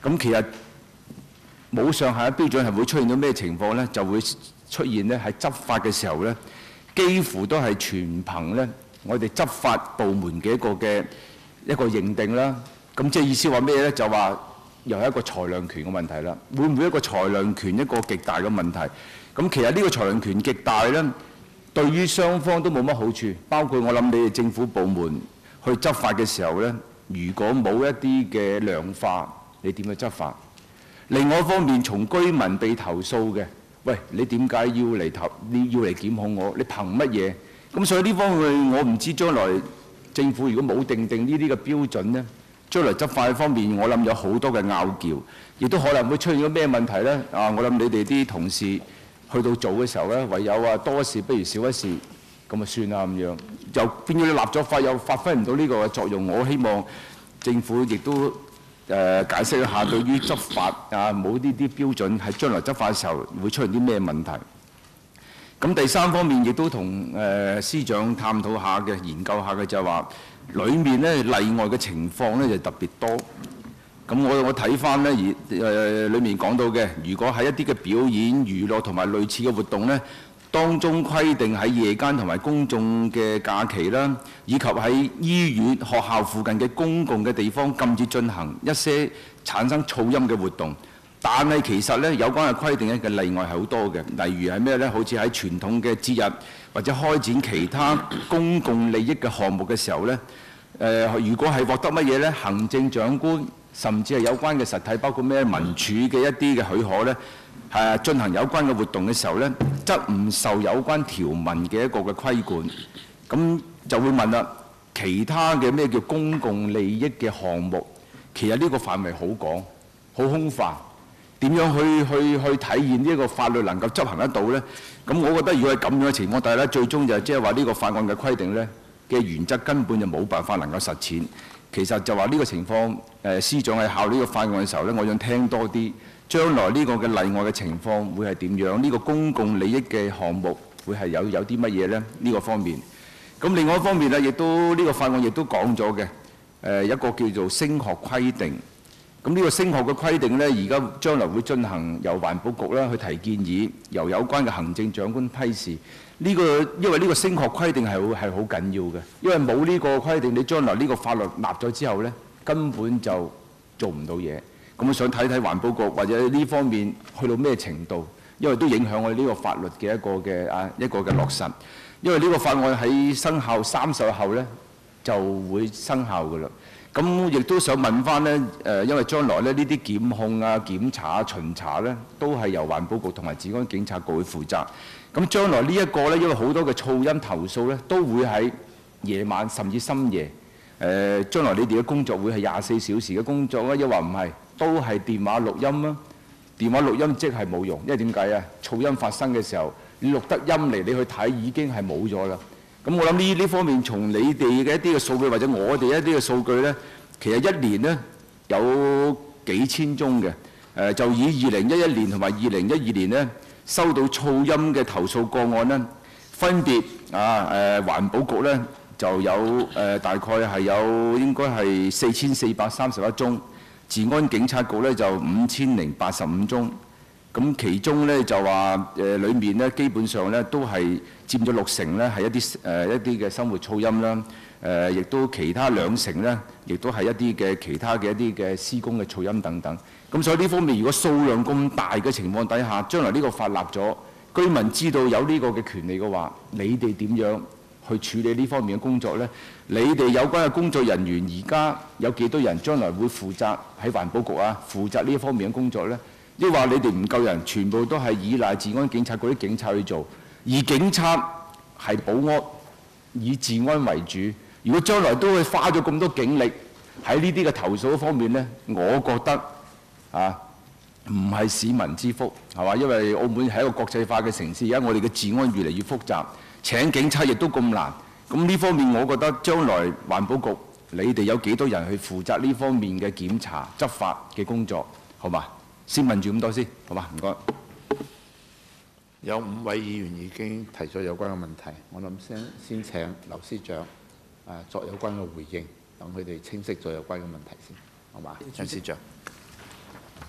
咁其實冇上下嘅標準係會出現到咩情況呢？就會出現呢喺執法嘅時候呢，幾乎都係全憑呢我哋執法部門嘅一個嘅一個認定啦。咁即係意思話咩呢？就話又係一個裁量權嘅問題啦。會唔會一個裁量權一個極大嘅問題？咁其實呢個裁量權極大呢，對於雙方都冇乜好處。包括我諗你哋政府部門去執法嘅時候呢，如果冇一啲嘅量化，你點去執法？另外一方面，從居民被投訴嘅，喂，你點解要嚟投？你要嚟檢控我？你憑乜嘢？咁所以呢方面，我唔知將來政府如果冇定定呢啲嘅標準呢，將來執法方面，我諗有好多嘅拗撬，亦都可能會出現咗咩問題呢？啊，我諗你哋啲同事去到做嘅時候呢，唯有啊多一事不如少一事，咁啊算啦咁樣，又變咗你立咗法又發揮唔到呢個嘅作用。我希望政府亦都誒、呃、解釋一下，對於執法啊冇呢啲標準，喺將來執法嘅時候會出現啲咩問題？咁第三方面亦都同誒、呃、司長探討下嘅、研究下嘅就係話，裡面咧例外嘅情況咧就特別多。咁我我睇翻咧而誒裡面講到嘅，如果喺一啲嘅表演、娛樂同埋類似嘅活動咧，當中規定喺夜間同埋公眾嘅假期啦，以及喺醫院、學校附近嘅公共嘅地方禁止進行一些產生噪音嘅活動。但係其實咧有關嘅規定咧嘅例外係好多嘅，例如係咩咧？好似喺傳統嘅節日或者開展其他公共利益嘅項目嘅時候咧，誒、呃、如果係獲得乜嘢咧，行政長官甚至係有關嘅實體，包括咩民署嘅一啲嘅許可咧，係進行有關嘅活動嘅時候咧，則唔受有關條文嘅一個嘅規管。咁就會問啦，其他嘅咩叫公共利益嘅項目，其實呢個範圍好廣、好空泛。點樣去去去體現呢一個法律能夠執行得到呢？咁我覺得如果係咁樣嘅情況底下咧，最終就即係話呢個法案嘅規定呢嘅原則根本就冇辦法能夠實踐。其實就話呢個情況，誒、呃、司長喺考呢個法案嘅時候呢，我想聽多啲，將來呢個嘅例外嘅情況會係點樣？呢、這個公共利益嘅項目會係有有啲乜嘢呢？呢、這個方面。咁另外一方面呢，亦都呢、這個法案亦都講咗嘅，誒、呃、一個叫做升學規定。咁呢個升學嘅規定呢，而家將來會進行由環保局啦去提建議，由有關嘅行政長官批示。呢、這個因為呢個升學規定係好係好緊要嘅，因為冇呢個規定，你將來呢個法律立咗之後呢，根本就做唔到嘢。咁我想睇睇環保局或者呢方面去到咩程度，因為都影響我哋呢個法律嘅一個嘅啊一個嘅落實。因為呢個法案喺生效三十日後呢就會生效㗎啦。咁亦都想問翻呢，誒，因為將來咧呢啲檢控啊、檢查、巡查呢，都係由環保局同埋治安警察局去負責。咁將來呢一個呢，因為好多嘅噪音投訴呢，都會喺夜晚甚至深夜。誒、呃，將來你哋嘅工作會係廿四小時嘅工作啊，抑或唔係？都係電話錄音啊。電話錄音即係冇用，因為點解啊？噪音發生嘅時候，你錄得音嚟，你去睇已經係冇咗啦。咁我諗呢呢方面，從你哋嘅一啲嘅數據或者我哋一啲嘅數據呢，其實一年呢有幾千宗嘅。誒、呃、就以二零一一年同埋二零一二年呢收到噪音嘅投訴個案呢，分別啊誒、呃、環保局呢就有誒、呃、大概係有應該係四千四百三十一宗，治安警察局呢就五千零八十五宗。咁其中咧就話誒，裡面咧基本上咧都係佔咗六成咧，係一啲誒、呃、一啲嘅生活噪音啦。誒、呃，亦都其他兩成咧，亦都係一啲嘅其他嘅一啲嘅施工嘅噪音等等。咁所以呢方面，如果數量咁大嘅情況底下，將來呢個法立咗，居民知道有呢個嘅權利嘅話，你哋點樣去處理呢方面嘅工作咧？你哋有關嘅工作人員而家有幾多人將來會負責喺環保局啊，負責呢一方面嘅工作咧？亦話你哋唔夠人，全部都係依賴治安警察嗰啲警察去做，而警察係保安，以治安為主。如果將來都會花咗咁多警力喺呢啲嘅投訴方面呢，我覺得啊，唔係市民之福，係嘛？因為澳門係一個國際化嘅城市，而家我哋嘅治安越嚟越複雜，請警察亦都咁難。咁呢方面，我覺得將來環保局你哋有幾多人去負責呢方面嘅檢查、執法嘅工作，好嘛？先問住咁多先，好嘛？唔該。 有五位議員已經提咗有關嘅問題，我諗先先請劉司長誒、呃、作有關嘅回應，等佢哋清晰咗有關嘅問題先，好嘛？張司長。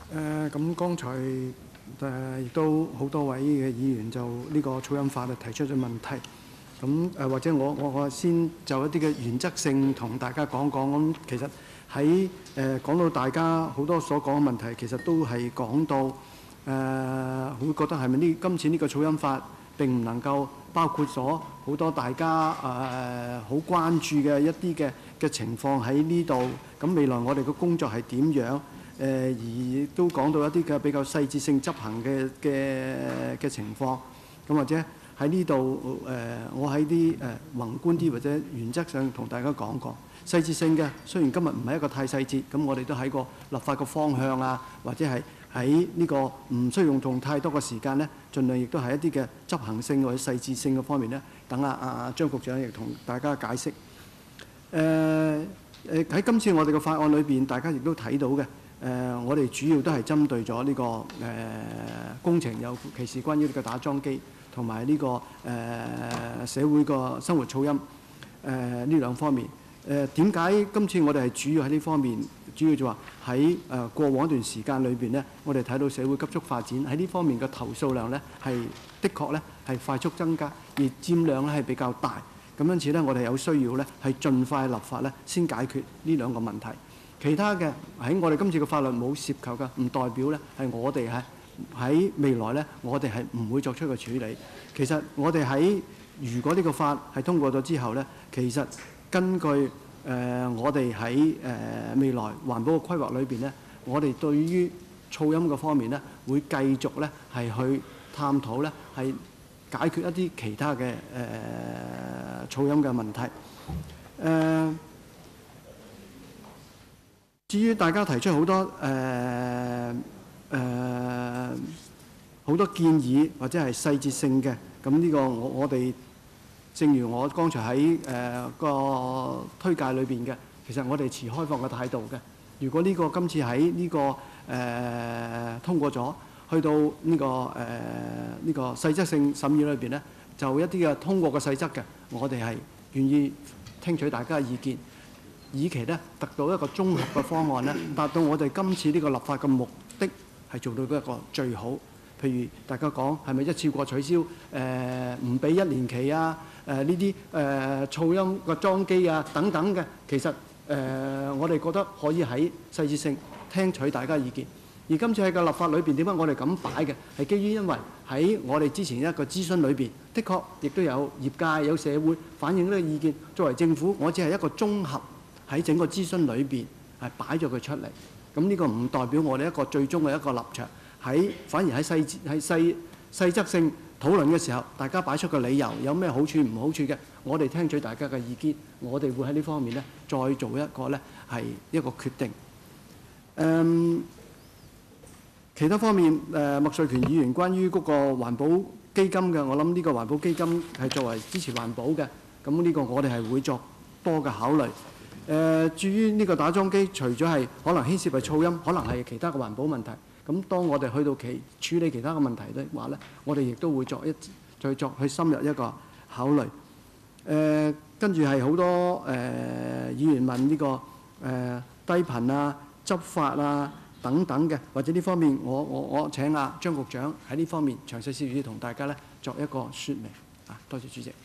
誒咁剛才誒亦都好多位嘅議員就呢個噪音法律提出咗問題。咁誒或者我我我先就一啲嘅原則性同大家講講。咁其實喺誒講到大家好多所講嘅問題，其實都係講到誒、呃、會覺得係咪呢今次呢個噪音法並唔能夠包括咗好多大家誒好、呃、關注嘅一啲嘅嘅情況喺呢度。咁未來我哋嘅工作係點樣？誒、呃、而都講到一啲嘅比較細節性執行嘅嘅嘅情況。咁或者喺呢度誒，我喺啲誒宏觀啲或者原則上同大家講講細節性嘅。雖然今日唔係一個太細節，咁我哋都喺個立法嘅方向啊，或者係喺呢個唔需要用同太多嘅時間咧，盡量亦都係一啲嘅執行性或者細節性嘅方面咧，等阿阿張局長亦同大家解釋。誒誒喺今次我哋嘅法案裏邊，大家亦都睇到嘅。誒、呃，我哋主要都係針對咗呢、這個誒、呃、工程，尤其是關於呢個打樁機同埋呢個誒、呃、社會個生活噪音誒呢兩方面。誒點解今次我哋係主要喺呢方面？主要就話喺誒過往一段時間裏邊呢，我哋睇到社會急速發展，喺呢方面嘅投訴量呢係的確呢係快速增加，而佔量呢係比較大。咁因此呢，我哋有需要呢係盡快立法呢先解決呢兩個問題。其他嘅喺我哋今次嘅法律冇涉及嘅，唔代表呢係我哋係喺未來呢，我哋係唔會作出個處理。其實我哋喺如果呢個法係通過咗之後呢，其實根據誒、呃、我哋喺誒未來環保嘅規劃裏邊呢，我哋對於噪音嘅方面呢，會繼續呢係去探討呢係解決一啲其他嘅誒、呃、噪音嘅問題。誒、呃。至於大家提出好多誒誒好多建議或者係細節性嘅，咁呢個我我哋正如我剛才喺誒、呃、個推介裏邊嘅，其實我哋持開放嘅態度嘅。如果呢個今次喺呢、這個誒、呃、通過咗，去到呢、這個誒呢、呃這個細則性審議裏邊咧，就一啲嘅通過嘅細則嘅，我哋係願意聽取大家嘅意見。以期咧達到一個綜合嘅方案咧，達到我哋今次呢個立法嘅目的係做到一個最好。譬如大家講係咪一次過取消誒唔俾一年期啊？誒呢啲誒噪音個裝機啊等等嘅，其實誒、呃、我哋覺得可以喺細節性聽取大家意見。而今次喺個立法裏邊點解我哋咁擺嘅？係基於因為喺我哋之前一個諮詢裏邊，的確亦都有業界有社會反映呢個意見。作為政府，我只係一個綜合。喺整個諮詢裏邊係擺咗佢出嚟，咁呢個唔代表我哋一個最終嘅一個立場。喺反而喺細節喺細細則性討論嘅時候，大家擺出個理由，有咩好處唔好處嘅，我哋聽取大家嘅意見，我哋會喺呢方面呢再做一個呢係一個決定。誒、嗯，其他方面誒，麥萃權議員關於嗰個環保基金嘅，我諗呢個環保基金係作為支持環保嘅，咁呢個我哋係會作多嘅考慮。誒、呃，至於呢個打樁機，除咗係可能牽涉係噪音，可能係其他嘅環保問題。咁當我哋去到其處理其他嘅問題嘅話咧，我哋亦都會作一再作去深入一個考慮。誒、呃，跟住係好多誒、呃、議員問呢、這個誒、呃、低頻啊、執法啊等等嘅，或者呢方面我我我請阿張局長喺呢方面詳細少少同大家咧作一個説明。啊，多謝主席。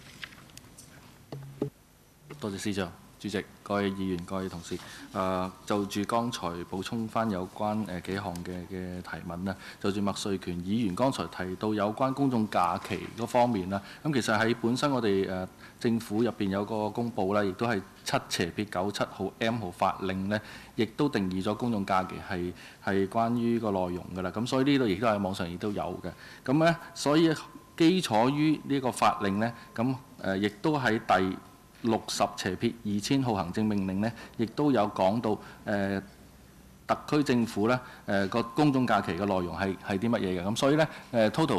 多謝司長。主席、各位議員、各位同事，誒、呃、就住剛才補充翻有關誒、呃、幾項嘅嘅提問啦。就住麥萃權議員剛才提到有關公眾假期嗰方面啦，咁其實喺本身我哋誒、呃、政府入邊有個公佈啦，亦都係七斜撇九七號 M 號法令呢，亦都定義咗公眾假期係係關於個內容㗎啦。咁所以呢度亦都喺網上亦都有嘅。咁咧，所以基礎於呢個法令呢，咁誒亦都喺第六十斜撇二千號行政命令呢，亦都有講到誒、呃、特區政府呢誒個、呃、公眾假期嘅內容係係啲乜嘢嘅。咁所以呢，誒、呃、total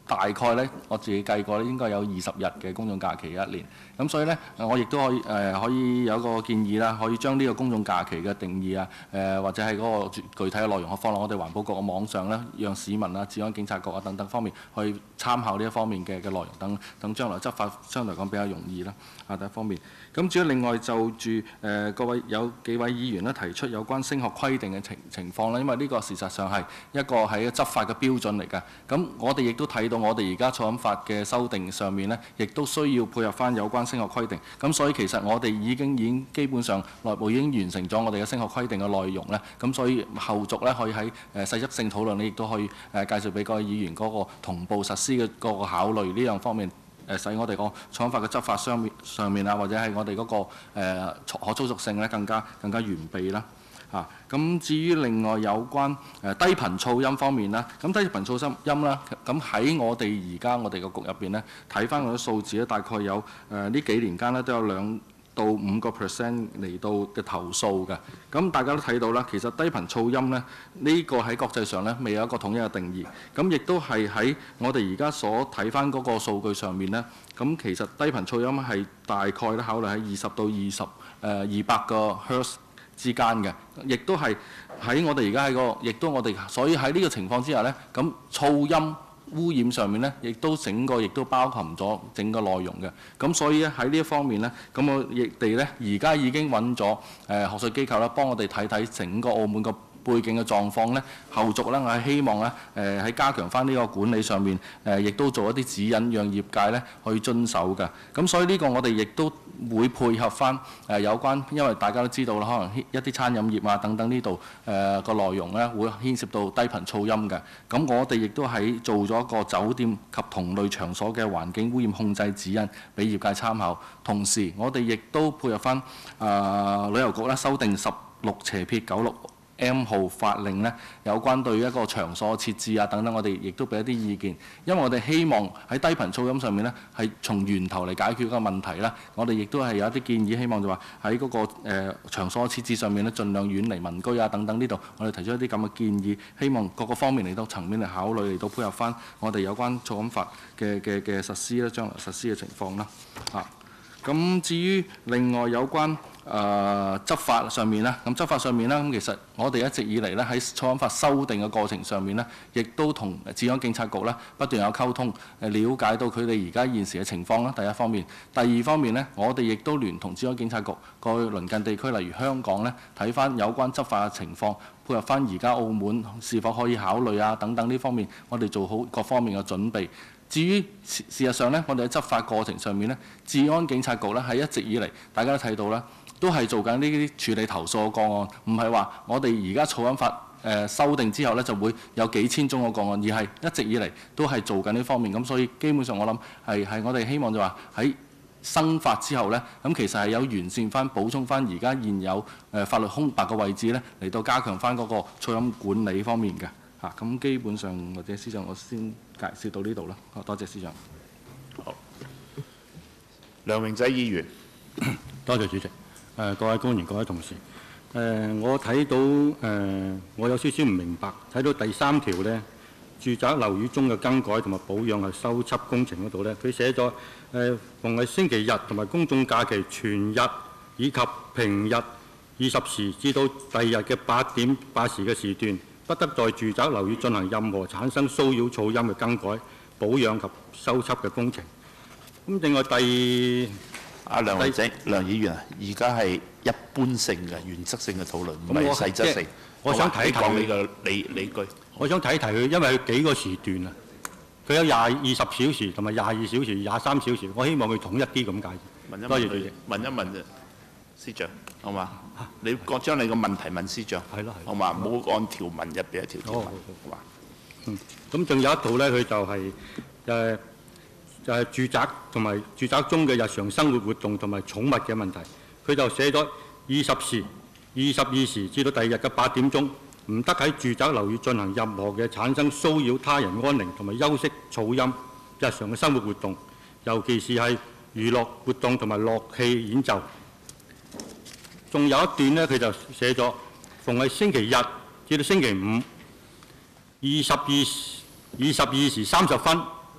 大概咧，我自己計過咧，應該有二十日嘅公眾假期一年。咁所以咧，我亦都可以誒、呃、可以有一個建議啦，可以將呢個公眾假期嘅定義啊，誒、呃、或者係嗰個具體嘅內容，我放落我哋環保局嘅網上咧，讓市民啊、治安警察局啊等等方面去參考呢一方面嘅嘅內容，等等將來執法相對嚟講比較容易啦。啊，第一方面。咁至於另外就住誒、呃、各位有幾位議員咧提出有關升學規定嘅情情況咧，因為呢個事實上係一個係一個執法嘅標準嚟㗎。咁我哋亦都睇到我哋而家草案法嘅修訂上面呢，亦都需要配合翻有關升學規定。咁所以其實我哋已經已經基本上內部已經完成咗我哋嘅升學規定嘅內容咧。咁所以後續咧可以喺誒細則性討論，你亦都可以誒介紹俾各位議員嗰個同步實施嘅嗰個考慮呢樣方面。誒使我哋個草案法嘅執法上面上面啊，或者係我哋嗰、那個誒、呃、可操作性咧更加更加完備啦。嚇咁至於另外有關誒、呃、低頻噪音方面啦，咁低頻噪音音啦，咁喺我哋而家我哋個局入邊咧睇翻嗰啲數字咧，大概有誒呢、呃、幾年間咧都有兩到五個 percent 嚟到嘅投訴嘅。咁大家都睇到啦，其實低頻噪音咧呢、這個喺國際上咧未有一個統一嘅定義。咁亦都係喺我哋而家所睇翻嗰個數據上面咧，咁其實低頻噪音係大概咧考慮喺二十到二十誒二百個 hertz 之間嘅，亦都係喺我哋而家喺個，亦都我哋所以喺呢個情況之下咧，咁噪音污染上面咧，亦都整個亦都包含咗整個內容嘅。咁所以咧喺呢一方面咧，咁我亦哋咧而家已經揾咗誒學術機構啦，幫我哋睇睇整個澳門個背景嘅狀況咧，後續咧我係希望咧誒喺加強翻呢個管理上面誒，亦都做一啲指引，讓業界咧去遵守嘅。咁所以呢個我哋亦都會配合翻誒有關，因為大家都知道啦，可能一啲餐飲業啊等等呢度誒個內容咧會牽涉到低頻噪音嘅。咁我哋亦都喺做咗一個酒店及同類場所嘅環境污染控制指引俾業界參考。同時我哋亦都配合翻誒旅遊局咧修訂十六斜撇九六M 號法令呢，有關對一個場所設置啊等等，我哋亦都俾一啲意見，因為我哋希望喺低頻噪音上面呢，係從源頭嚟解決個問題啦。我哋亦都係有一啲建議，希望就話喺嗰個誒、呃、場所設置上面呢，盡量遠離民居啊等等呢度，我哋提出一啲咁嘅建議，希望各個方面嚟到層面嚟考慮，嚟到配合翻我哋有關草案法嘅嘅嘅實施咧，將來實施嘅情況啦。啊，咁至於另外有關誒、呃、執法上面啦，咁執法上面啦，咁其實我哋一直以嚟咧喺草案法修訂嘅過程上面咧，亦都同治安警察局咧不斷有溝通，誒了解到佢哋而家現時嘅情況啦。第一方面，第二方面咧，我哋亦都聯同治安警察局過去鄰近地區，例如香港咧，睇翻有關執法嘅情況，配合翻而家澳門是否可以考慮啊等等呢方面，我哋做好各方面嘅準備。至於事實上咧，我哋喺執法過程上面咧，治安警察局咧係一直以嚟，大家都睇到啦，都係做緊呢啲處理投訴嘅個案，唔係話我哋而家草案法誒、呃、修訂之後咧就會有幾千宗嘅個案，而係一直以嚟都係做緊呢方面。咁所以基本上我諗係係我哋希望就話喺新法之後咧，咁其實係有完善翻、補充翻而家現有誒法律空白嘅位置咧，嚟到加強翻嗰個噪音管理方面嘅嚇。咁基本上或者司長我先介紹到呢度啦。好，多謝司長。 好，梁榮仔議員。 多謝主席。誒、呃、各位官員、各位同事，誒、呃、我睇到誒、呃、我有少少唔明白，睇到第三條呢，住宅樓宇中嘅更改同埋保養係修葺工程嗰度呢，佢寫咗誒逢係星期日同埋公眾假期全日以及平日二十時至到第二日嘅八點八時嘅時段，不得在住宅樓宇進行任何產生騷擾噪音嘅更改、保養及修葺嘅工程。咁另外第阿梁榮仔，梁議員啊，而家係一般性嘅原則性嘅討論，唔係細則性。 我想睇睇你嘅理理據。 我想睇睇佢，因為佢幾個時段啊，佢有廿二十小時同埋廿二小時、廿三小時，我希望佢統一啲咁解。 問一多謝主席。 問一問啫，司長，好嘛？你講將你個問題問司長。 係咯係。 好嘛？唔好按條文入邊一條條文， 好嘛？ 嗯，咁仲有一套咧，佢就係、是、誒。就係住宅同埋住宅中嘅日常生活活動同埋寵物嘅問題，佢就寫咗二十時、二十二時至到第二日嘅八點鐘，唔得喺住宅樓宇進行任何嘅產生騷擾他人安寧同埋休息噪音日常嘅生活活動，尤其是係娛樂活動同埋樂器演奏。仲有一段呢，佢就寫咗逢係星期日至到星期五，二十二二十二時三十分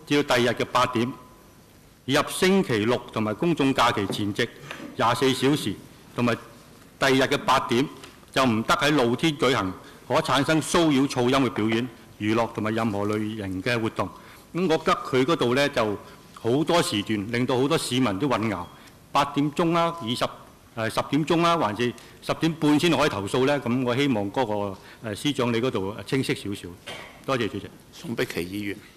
至到第二日嘅八點，入星期六同埋公眾假期前夕廿四小時，同埋第二日嘅八點就唔得喺露天舉行可產生騷擾噪音嘅表演、娛樂同埋任何類型嘅活動。咁我覺得佢嗰度呢，就好多時段，令到好多市民都混淆。八點鐘啦、二十誒十點鐘啦，還是十點半先可以投訴呢？咁我希望嗰個誒司長你嗰度清晰少少。多謝主席。 宋碧琪議員。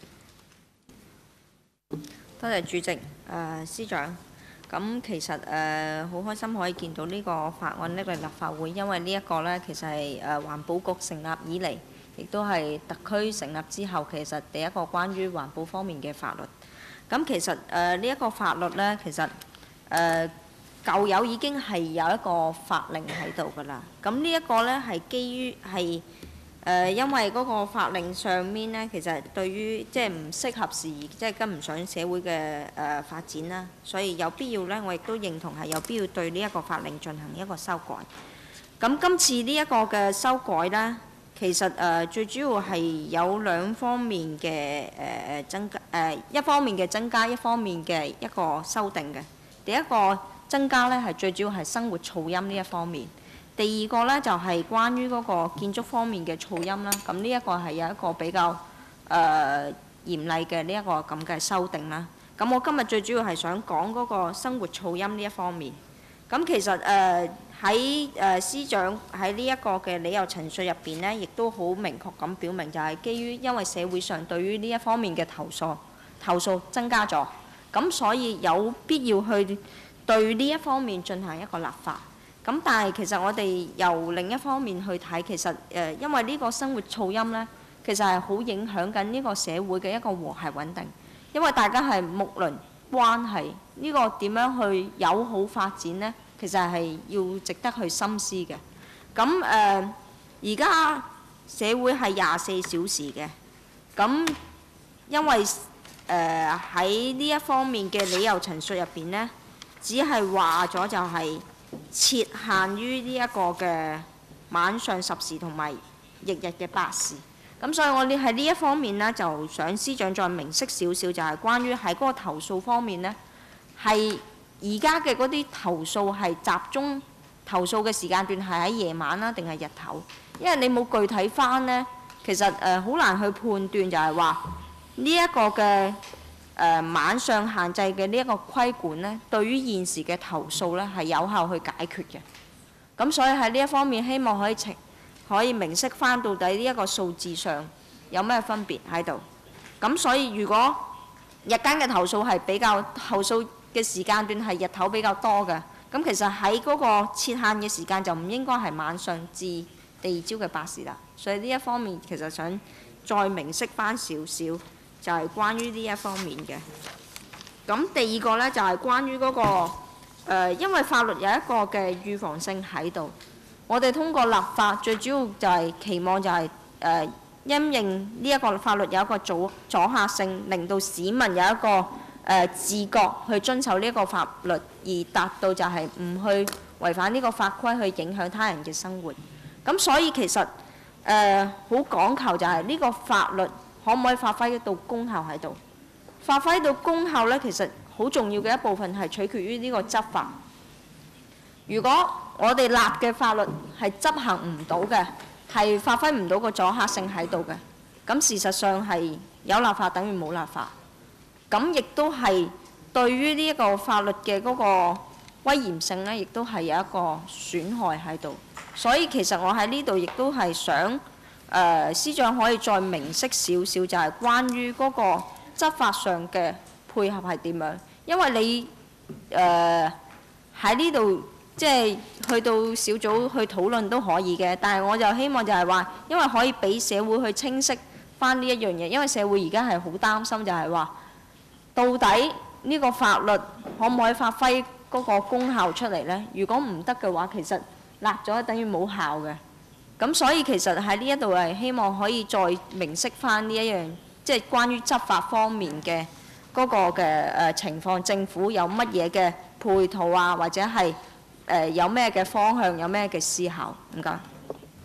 多謝主席。誒、呃、司長，咁其實誒好、呃、開心可以見到呢個法案拎嚟立法會，因為呢一個呢，其實係誒、呃、環保局成立以嚟，亦都係特區成立之後，其實第一個關於環保方面嘅法律。咁其實誒呢一個法律呢，其實誒、呃、舊有已經係有一個法令喺度㗎啦。咁呢一個呢，係基於係。誒、呃，因為嗰個法令上面呢，其實對於即係唔適合時宜，即係跟唔上社會嘅誒、呃、發展啦，所以有必要呢，我亦都認同係有必要對呢一個法令進行一個修改。咁今次呢一個嘅修改呢，其實誒、呃、最主要係有兩方面嘅誒誒增加誒、呃、一方面嘅增加，一方面嘅一個修訂嘅。第一個增加呢，係最主要係生活噪音呢一方面。第二個呢，就係、是、關於嗰個建築方面嘅噪音啦，咁呢一個係有一個比較誒、呃、嚴厲嘅呢一個咁嘅修訂啦。咁我今日最主要係想講嗰個生活噪音呢一方面。咁其實誒喺誒司長喺呢一個嘅理由陳述入邊呢，亦都好明確咁表明，就係基於因為社會上對於呢一方面嘅投訴投訴增加咗，咁所以有必要去對呢一方面進行一個立法。咁但係其實我哋由另一方面去睇，其實誒、呃、因為呢個生活噪音呢，其實係好影響緊呢個社會嘅一個和諧穩定，因為大家係睦鄰關係，呢、這個點樣去友好發展呢？其實係要值得去深思嘅。咁誒而家社會係廿四小時嘅，咁因為誒喺呢一方面嘅理由陳述入邊呢，只係話咗就係、是。設限於呢一個嘅晚上十時同埋翌日嘅八時，咁所以我哋喺呢一方面呢，就想司長再明晰少少，就係關於喺嗰個投訴方面呢，係而家嘅嗰啲投訴係集中投訴嘅時間段係喺夜晚啦，定係日頭？因為你冇具體翻呢，其實誒好難去判斷，就係話呢一個嘅。誒、呃、晚上限制嘅呢一個規管呢，對於現時嘅投訴呢係有效去解決嘅。咁所以喺呢一方面，希望可以清可以明晰翻到底呢一個數字上有咩分別喺度。咁所以如果日間嘅投訴係比較投訴嘅時間段係日頭比較多嘅，咁其實喺嗰個設限嘅時間就唔應該係晚上至第二朝嘅八時啦。所以呢一方面其實想再明晰翻少少。就係關於呢一方面嘅。咁第二個呢，就係、是、關於嗰、那個、呃、因為法律有一個嘅預防性喺度，我哋通過立法最主要就係期望就係、是、誒、呃、因應呢一個法律有一個阻阻嚇性，令到市民有一個誒、呃、自覺去遵守呢一個法律，而達到就係唔去違反呢個法規去影響他人嘅生活。咁所以其實誒好講求就係呢個法律。可唔可以發揮到功效喺度？發揮到功效呢，其實好重要嘅一部分係取決於呢個執法。如果我哋立嘅法律係執行唔到嘅，係發揮唔到個阻嚇性喺度嘅，咁事實上係有立法等於冇立法。咁亦都係對於呢一個法律嘅嗰個威嚴性呢，亦都係有一個損害喺度。所以其實我喺呢度亦都係想。誒、呃，司長可以再明晰少少，就係關於嗰個執法上嘅配合係點樣？因為你誒喺呢度即係去到小組去討論都可以嘅，但係我就希望就係話，因為可以俾社會去清晰翻呢一樣嘢，因為社會而家係好擔心就係話，到底呢個法律可唔可以發揮嗰個功效出嚟呢？如果唔得嘅話，其實立咗等於冇效嘅。咁所以其實喺呢一度係希望可以再明晰翻呢一樣，即係關於執法方面嘅嗰個嘅誒情況，政府有乜嘢嘅配套啊，或者係誒有咩嘅方向，有咩嘅思考？唔該。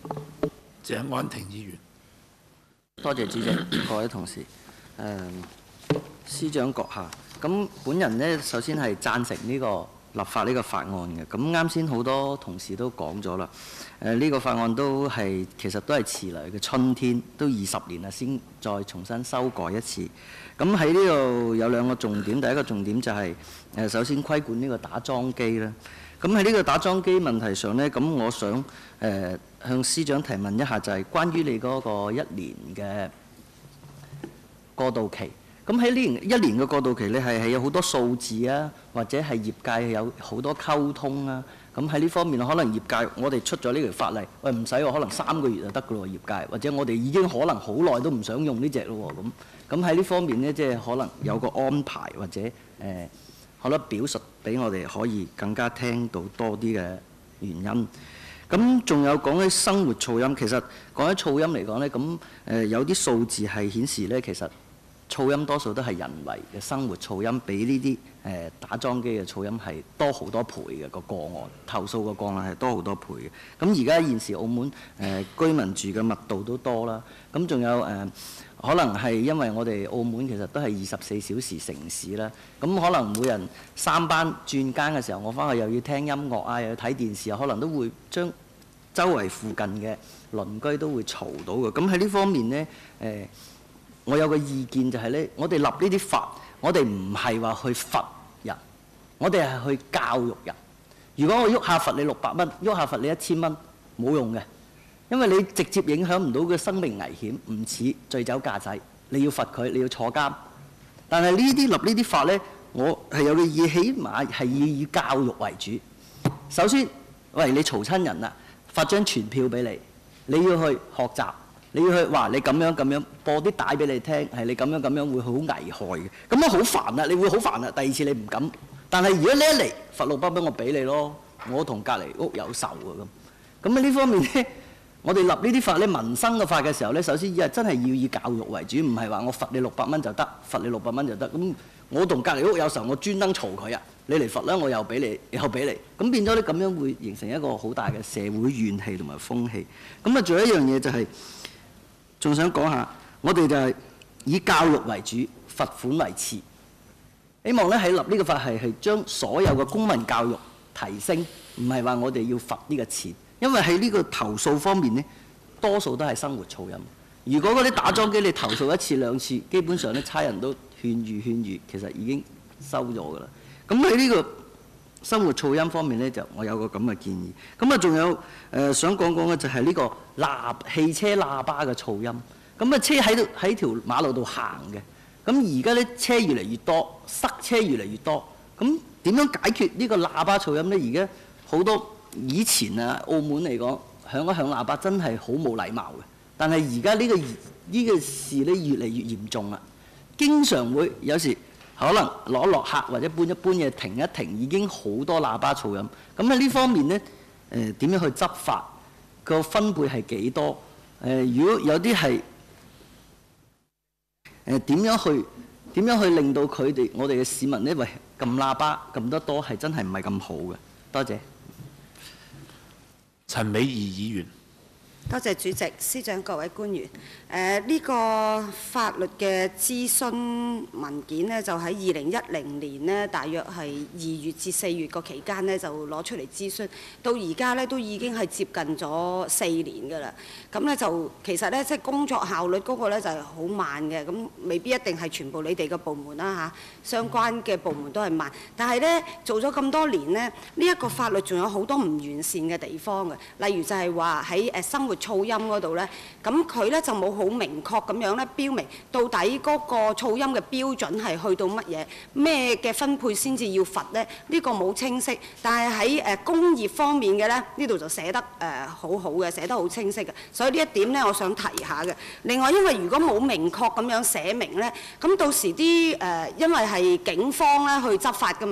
謝安庭議員。 多謝主席，各位同事。誒、呃， 司長閣下，咁本人呢，首先係贊成呢個立法呢個法案嘅。咁啱先好多同事都講咗啦，誒呢個法案都係其實都係遲來嘅春天，都二十年啦先再重新修改一次。咁喺呢度有兩個重點，第一個重點就係誒首先規管呢個打樁機啦。咁喺呢個打樁機問題上呢，咁我想誒、呃、向司長提問一下，就係關於你嗰個一年嘅過渡期。咁喺呢一年嘅過渡期，你係係有好多數字啊，或者係業界有好多溝通啊。咁喺呢方面，可能業界我哋出咗呢條法例，喂唔使喎，可能三個月就得㗎咯，業界或者我哋已經可能好耐都唔想用呢隻咯喎。咁咁喺呢方面呢，即係可能有個安排或者誒。呃好多表述俾我哋可以更加聽到多啲嘅原因。咁仲有講起生活噪音，其實講起噪音嚟講呢，咁誒有啲數字係顯示呢，其實噪音多數都係人為嘅生活噪音，比呢啲誒打樁機嘅噪音係多好多倍嘅個個案，投訴個個案係多好多倍嘅。咁而家現時澳門誒、呃、居民住嘅密度都多啦，咁仲有誒。呃可能係因為我哋澳門其實都係二十四小時城市啦，咁可能每人三班轉更嘅時候，我翻去又要聽音樂啊，又要睇電視啊，可能都會將周圍附近嘅鄰居都會嘈到嘅。咁喺呢方面呢，誒、呃，我有個意見就係呢：我哋立呢啲法，我哋唔係話去罰人，我哋係去教育人。如果我喐下罰你六百蚊，喐下罰你一千蚊，冇用嘅。因為你直接影響唔到佢生命危險，唔似醉酒駕駛，你要罰佢，你要坐監。但係呢啲立呢啲法呢，我係有個意，起碼係要以教育為主。首先，喂，你嘈親人啦，發張傳票俾你，你要去學習，你要去話你咁樣咁樣播啲帶俾你聽，係你咁樣咁樣會好危害嘅。咁樣好煩啦，你會好煩啦。第二次你唔敢。但係如果你一嚟罰六百蚊，我俾你咯，我同隔離屋有仇啊咁。咁喺呢方面呢。我哋立呢啲法咧，民生嘅法嘅時候咧，首先係真係要以教育為主，唔係話我罰你六百蚊就得，罰你六百蚊就得。咁我同隔離屋有時候我專登嘈佢啊，你嚟罰咧，我又俾你，又俾你，咁變咗咧咁樣會形成一個好大嘅社會怨氣同埋風氣。咁啊，仲有一樣嘢就係、是，仲想講下，我哋就係以教育為主，罰款為次。希望咧喺立呢個法係係將所有嘅公民教育提升，唔係話我哋要罰呢個錢。因為喺呢個投訴方面呢，多數都係生活噪音。如果嗰啲打樁機你投訴一次兩次，基本上咧差人都勸喻勸喻，其實已經收咗㗎啦。咁喺呢個生活噪音方面呢，就我有個咁嘅建議。咁啊，仲有誒、呃、想講講嘅就係呢個喇汽車喇叭嘅噪音。咁啊，車喺度喺條馬路度行嘅，咁而家啲車越嚟越多，塞車越嚟越多。咁點樣解決呢個喇叭噪音呢？而家好多。以前啊，澳門嚟講，響一響喇叭真係好冇禮貌嘅。但係而家呢個呢個事咧越嚟越嚴重啦，經常會有時可能攞落客或者搬一搬嘢停一停，已經好多喇叭噪音。咁喺呢方面呢，誒點樣去執法？個分配係幾多？誒、呃、如果有啲係誒點樣去點樣去令到佢哋我哋嘅市民呢？喂，撳喇叭撳得多係真係唔係咁好嘅。多謝。 陳美儀議員， 多謝主席、司長、各位官員。誒、呃、呢、這個法律嘅諮詢文件呢，就喺二零一零年呢，大約係二月至四月個期間呢，就攞出嚟諮詢，到而家呢，都已經係接近咗四年㗎啦。咁呢，就其實呢，即係工作效率嗰個呢，就係好慢嘅，咁未必一定係全部你哋嘅部門啦嚇、啊，相關嘅部門都係慢。但係呢，做咗咁多年呢，呢、這、一個法律仲有好多唔完善嘅地方嘅，例如就係話喺誒生活噪音嗰度呢，咁佢呢就冇好明確咁樣呢標明到底嗰個噪音嘅標準係去到乜嘢，咩嘅分配先至要罰呢？呢、這個冇清晰。但係喺誒工業方面嘅呢，呢度就寫得誒、呃、好好嘅，寫得好清晰嘅。所以呢一點呢，我想提下嘅。另外，因為如果冇明確咁樣寫明呢，咁到時啲誒、呃、因為係警方咧去執法㗎嘛。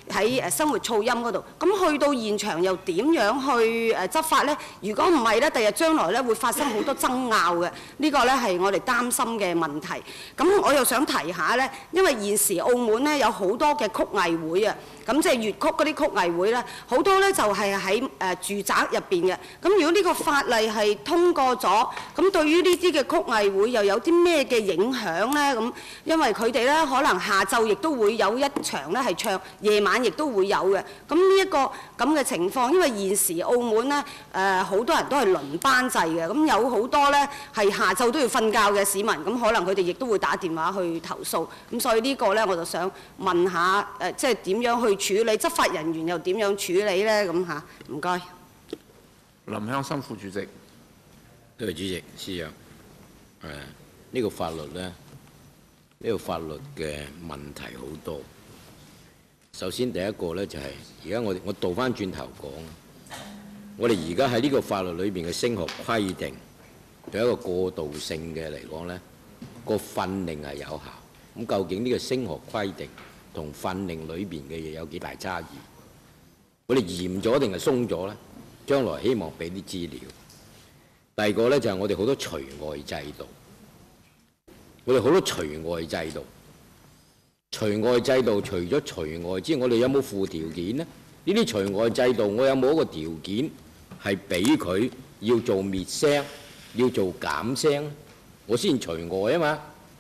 喺誒生活噪音嗰度。咁去到現場又點樣去誒執法呢？如果唔係呢，第日將來呢會發生好多爭拗嘅。呢個呢係我哋擔心嘅問題。咁我又想提下呢，因為現時澳門呢有好多嘅曲藝會啊。咁即係粵曲嗰啲曲藝會咧，好多咧就係喺誒住宅入邊嘅。咁如果呢個法例係通過咗，咁對於呢啲嘅曲藝會又有啲咩嘅影響咧？咁因為佢哋咧可能下晝亦都會有一場咧係唱，夜晚亦都會有嘅。咁呢一個咁嘅情況，因為現時澳門咧誒好多人都係輪班制嘅，咁有好多咧係下晝都要瞓覺嘅市民，咁可能佢哋亦都會打電話去投訴。咁所以呢個咧我就想問下誒，即係點樣去處理，執法人員又點樣處理呢？咁嚇，唔該。 林香生副主席。 多謝主席，司長。誒，呢個法律呢，呢個法律嘅問題好多。首先第一個呢，就係而家我哋我倒翻轉頭講，我哋而家喺呢個法律裏邊嘅升學規定，有一個過渡性嘅嚟講呢，個訓令係有效。咁究竟呢個升學規定同訓令裏邊嘅嘢有幾大差異？我哋嚴咗定係鬆咗呢？將來希望俾啲資料。第二個呢，就係我哋好多除外制度，我哋好多除外制度，除外制度除咗除外之外，我哋有冇附條件呢？呢啲除外制度，我有冇一個條件係俾佢要做滅聲，要做減聲，我先除外啊嘛？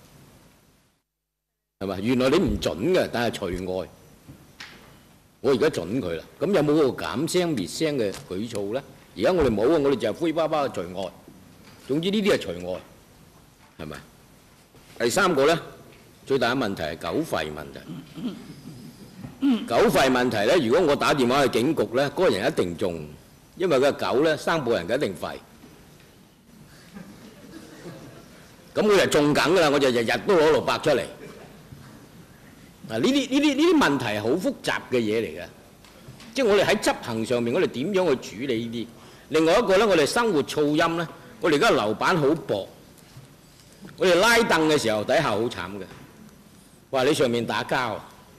係嘛？原來你唔準嘅，但係除外，我而家準佢啦。咁有冇嗰個減聲滅聲嘅舉措咧？而家我哋冇啊，我哋就係灰巴巴嘅除外。總之呢啲係除外，係咪？第三個咧，最大嘅問題係狗吠問題。狗吠問題咧，如果我打電話去警局咧，嗰個人一定中，因為個狗咧生報人嘅一定吠。咁我就中緊㗎啦，我就日日都攞六百出嚟。嗱，呢啲呢啲呢啲問題係好複雜嘅嘢嚟嘅，即係我哋喺執行上面，我哋點樣去處理呢啲？另外一個咧，我哋生活噪音咧，我哋而家樓板好薄，我哋拉凳嘅時候底下好慘嘅，話你上面打膠，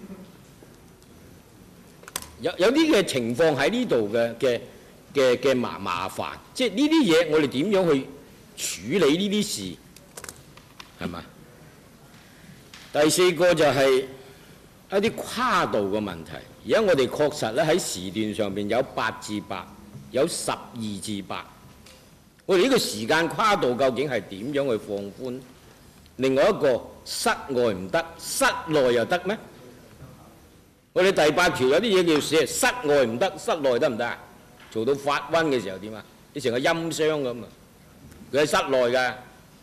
有有啲嘅情況喺呢度嘅嘅嘅嘅麻麻煩，即係呢啲嘢我哋點樣去處理呢啲事係咪？第四個就係一啲跨度嘅問題，而家我哋確實咧喺時段上邊有八至八，有十二至八。我哋呢個時間跨度究竟係點樣去放寬？另外一個室外唔得，室內又得咩？我哋第八條有啲嘢叫寫室外唔得，室內得唔得啊？做到發瘟嘅時候點啊？你成個音箱咁啊！佢喺室內㗎。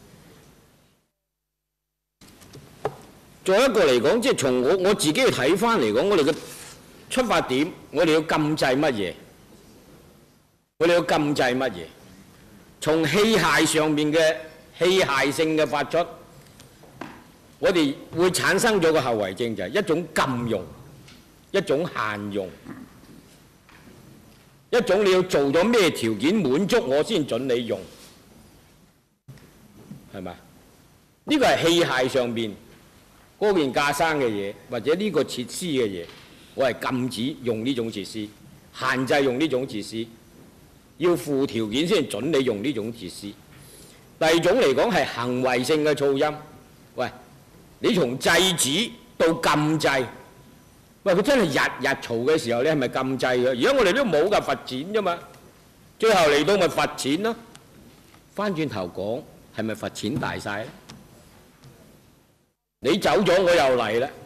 再一個嚟講，即係從我我自己去睇翻嚟講，我哋嘅出發點，我哋要禁制乜嘢？我哋要禁制乜嘢？從器械上面嘅器械性嘅發出，我哋會產生咗個後遺症，就係一種禁用，一種限用，一種你要做咗咩條件滿足我先準你用，係咪？呢個係器械上邊嗰件架生嘅嘢，或者呢個設施嘅嘢，我係禁止用呢種設施，限制用呢種設施，要附條件先準你用呢種設施。第二種嚟講係行為性嘅噪音，喂，你從制止到禁制，喂，佢真係日日嘈嘅時候，你係咪禁制嘅？而家我哋都冇㗎，罰錢啫嘛，最後嚟到咪罰錢咯。翻轉頭講，係咪罰錢大晒咧？你走咗，我又嚟啦。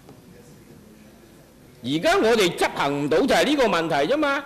而家我哋執行唔到就係呢個問題啫嘛。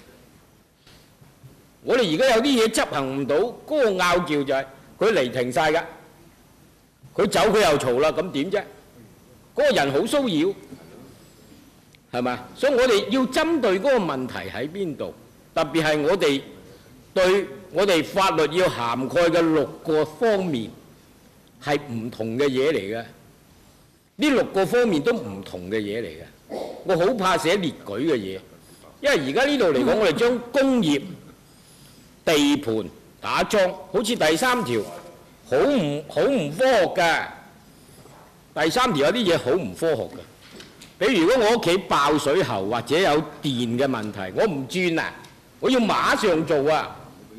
我哋而家有啲嘢執行唔到，嗰個拗撬就係佢嚟停晒㗎，佢走佢又嘈啦，咁點啫？嗰個人好騷擾，係咪？所以我哋要針對嗰個問題喺邊度？特別係我哋對我哋法律要涵蓋嘅六個方面。係唔同嘅嘢嚟嘅，呢六個方面都唔同嘅嘢嚟嘅。我好怕寫列舉嘅嘢，因為而家呢度嚟講，我哋將工業、地盤、打樁，好似第三條，好唔好唔科學㗎？第三條有啲嘢好唔科學㗎。 比如如果我屋企爆水喉或者有電嘅問題，我唔轉啊，我要馬上做啊，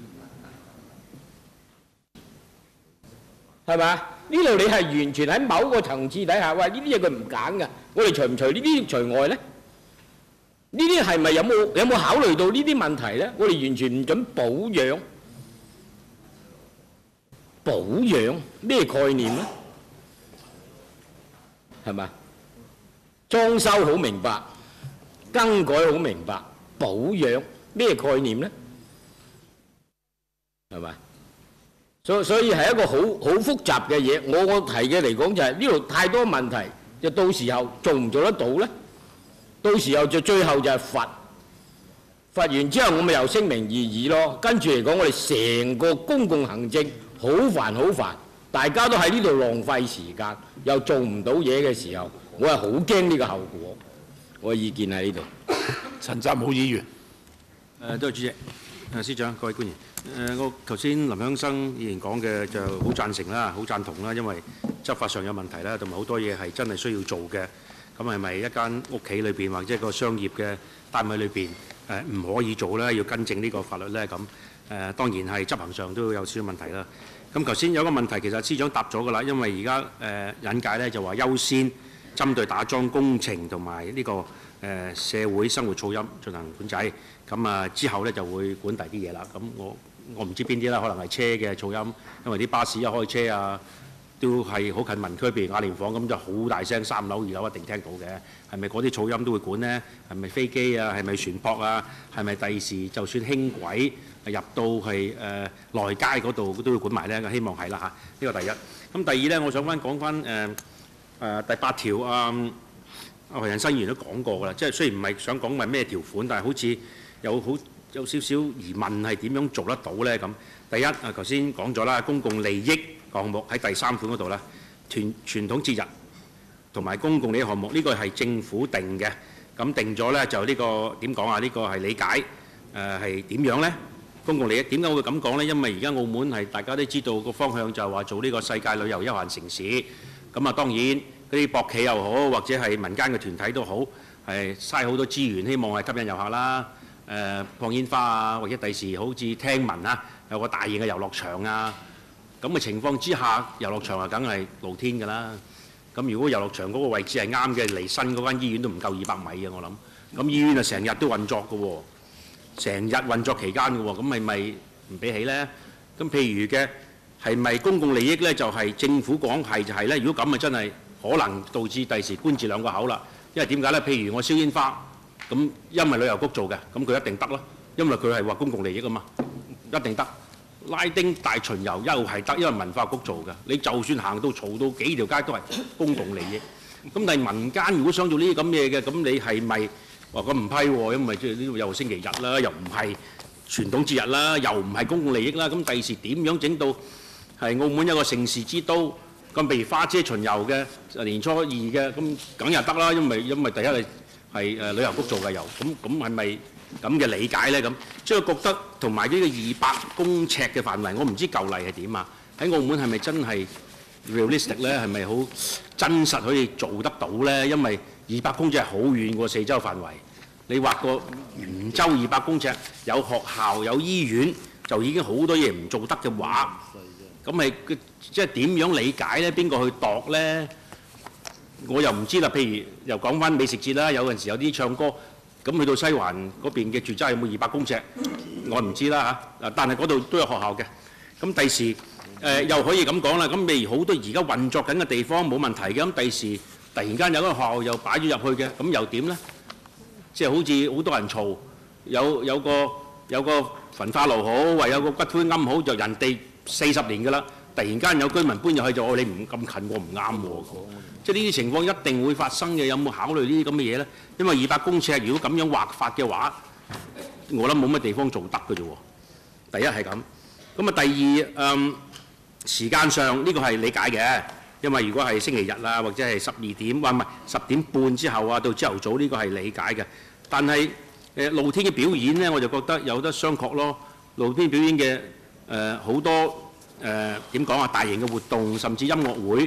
係咪？呢度你係完全喺某個層次底下，喂呢啲嘢佢唔揀㗎，我哋除唔除呢啲除外咧？呢啲係咪有冇有冇考慮到呢啲問題咧？我哋完全唔準保養，保養咩概念咧？係咪？裝修好明白，更改好明白，保養咩概念咧？係咪？所以所以係一個好好複雜嘅嘢。我我提嘅嚟講就係呢度太多問題，就到時候做唔做得到咧？到時候就最後就係罰，罰完之後我咪又聲明異議咯。跟住嚟講，我哋成個公共行政好煩好煩，大家都喺呢度浪費時間，又做唔到嘢嘅時候，我係好驚呢個後果。我嘅意見喺呢度。 陳澤武議員。 誒，多謝主席。誒，司長、各位官員。誒，我頭先林鄉生議員講嘅就好贊成啦，好贊同啦，因為執法上有問題啦，同埋好多嘢係真係需要做嘅。咁係咪一間屋企裏邊或者一個商業嘅單位裏邊誒唔可以做咧？要更正呢個法律咧？咁誒當然係執行上都有少少問題啦。咁頭先有個問題，其實司長答咗㗎啦，因為而家誒引介咧就話優先針對打樁工程同埋呢個誒社會生活噪音進行管制。咁啊之後咧就會管第啲嘢啦。咁我我唔知邊啲啦，可能係車嘅噪音，因為啲巴士一開車啊，都係好近民區，譬如雅廉訪咁就好大聲，三樓二樓一定聽到嘅。係咪嗰啲噪音都會管呢？係咪飛機啊？係咪船舶啊？係咪第時就算輕軌入到係誒、呃、內街嗰度都會管埋呢？希望係啦嚇。呢、這個第一。咁第二呢，我想翻講翻誒誒第八條啊，阿何仁生議員都講過㗎啦。即係雖然唔係想講係咩條款，但係好似有好有少少疑問係點樣做得到呢？咁第一啊，頭先講咗啦，公共利益項目喺第三款嗰度啦，傳傳統節日同埋公共利益項目呢個係政府定嘅，咁定咗呢就呢個點講啊？呢個係理解誒係點樣呢？公共利益點解會咁講呢？因為而家澳門係大家都知道個方向就係話做呢個世界旅遊休閒城市，咁啊當然嗰啲博企又好或者係民間嘅團體都好，係嘥好多資源，希望係吸引遊客啦。誒放煙花啊，或者第時好似聽聞啊，有個大型嘅遊樂場啊，咁嘅情況之下，遊樂場啊梗係露天㗎啦。咁如果遊樂場嗰個位置係啱嘅，離新嗰間醫院都唔夠二百米嘅，我諗。咁醫院啊成日都運作㗎喎，成日運作期間㗎喎，咁係咪唔俾起呢？咁譬如嘅係咪公共利益呢？就係政府講係就係呢。如果咁啊，真係可能導致第時官字兩個口啦。因為點解呢？譬如我燒煙花。咁因為旅遊局做嘅，咁佢一定得啦，因為佢係話公共利益啊嘛，一定得。拉丁大巡遊又係得，因為文化局做嘅。你就算行到嘈到幾條街都係公共利益。咁但係民間如果想做呢啲咁嘢嘅，咁你係咪話咁唔批喎？因為即係呢度又星期日啦，又唔係傳統節日啦，又唔係公共利益啦。咁第時點樣整到係澳門一個盛事之都？咁譬如花車巡遊嘅年初二嘅，咁梗係得啦，因為因為第一係。係誒旅遊局做嘅遊，咁咁係咪咁嘅理解咧？咁即係覺得同埋呢個二百公尺嘅範圍，我唔知舊例係點啊？喺澳門係咪真係 realistic 咧？係咪好真實可以做得到咧？因為二百公尺係好遠喎，四周範圍。你畫個圓周二百公尺，有學校有醫院，就已經好多嘢唔做得嘅話，咁係即係點樣理解咧？邊個去度咧？我又唔知啦，譬如又講翻美食節啦，有陣時有啲唱歌，咁去到西環嗰邊嘅住宅有冇二百公尺？我唔知啦嚇，但係嗰度都有學校嘅。咁第時誒又可以咁講啦，咁譬如好多而家運作緊嘅地方冇問題嘅，咁第時突然間有間學校又擺咗入去嘅，咁又點咧？即係好似好多人嘈，有有個有個焚化爐好，或有個骨灰龕好，就人哋四十年㗎啦。突然間有居民搬入去就，哦你唔咁近我唔啱喎，即係呢啲情況一定會發生嘅。有冇考慮呢啲咁嘅嘢咧？因為二百公尺如果咁樣劃法嘅話，我諗冇乜地方做得嘅啫喎。第一係咁，咁啊第二嗯時間上呢個係理解嘅，因為如果係星期日啊或者係十二點，哇唔係十點半之後啊到朝頭早呢個係理解嘅。但係誒露天嘅表演咧，我就覺得有得商榷咯。露天表演嘅誒好多。誒點講啊？大型嘅活動甚至音樂會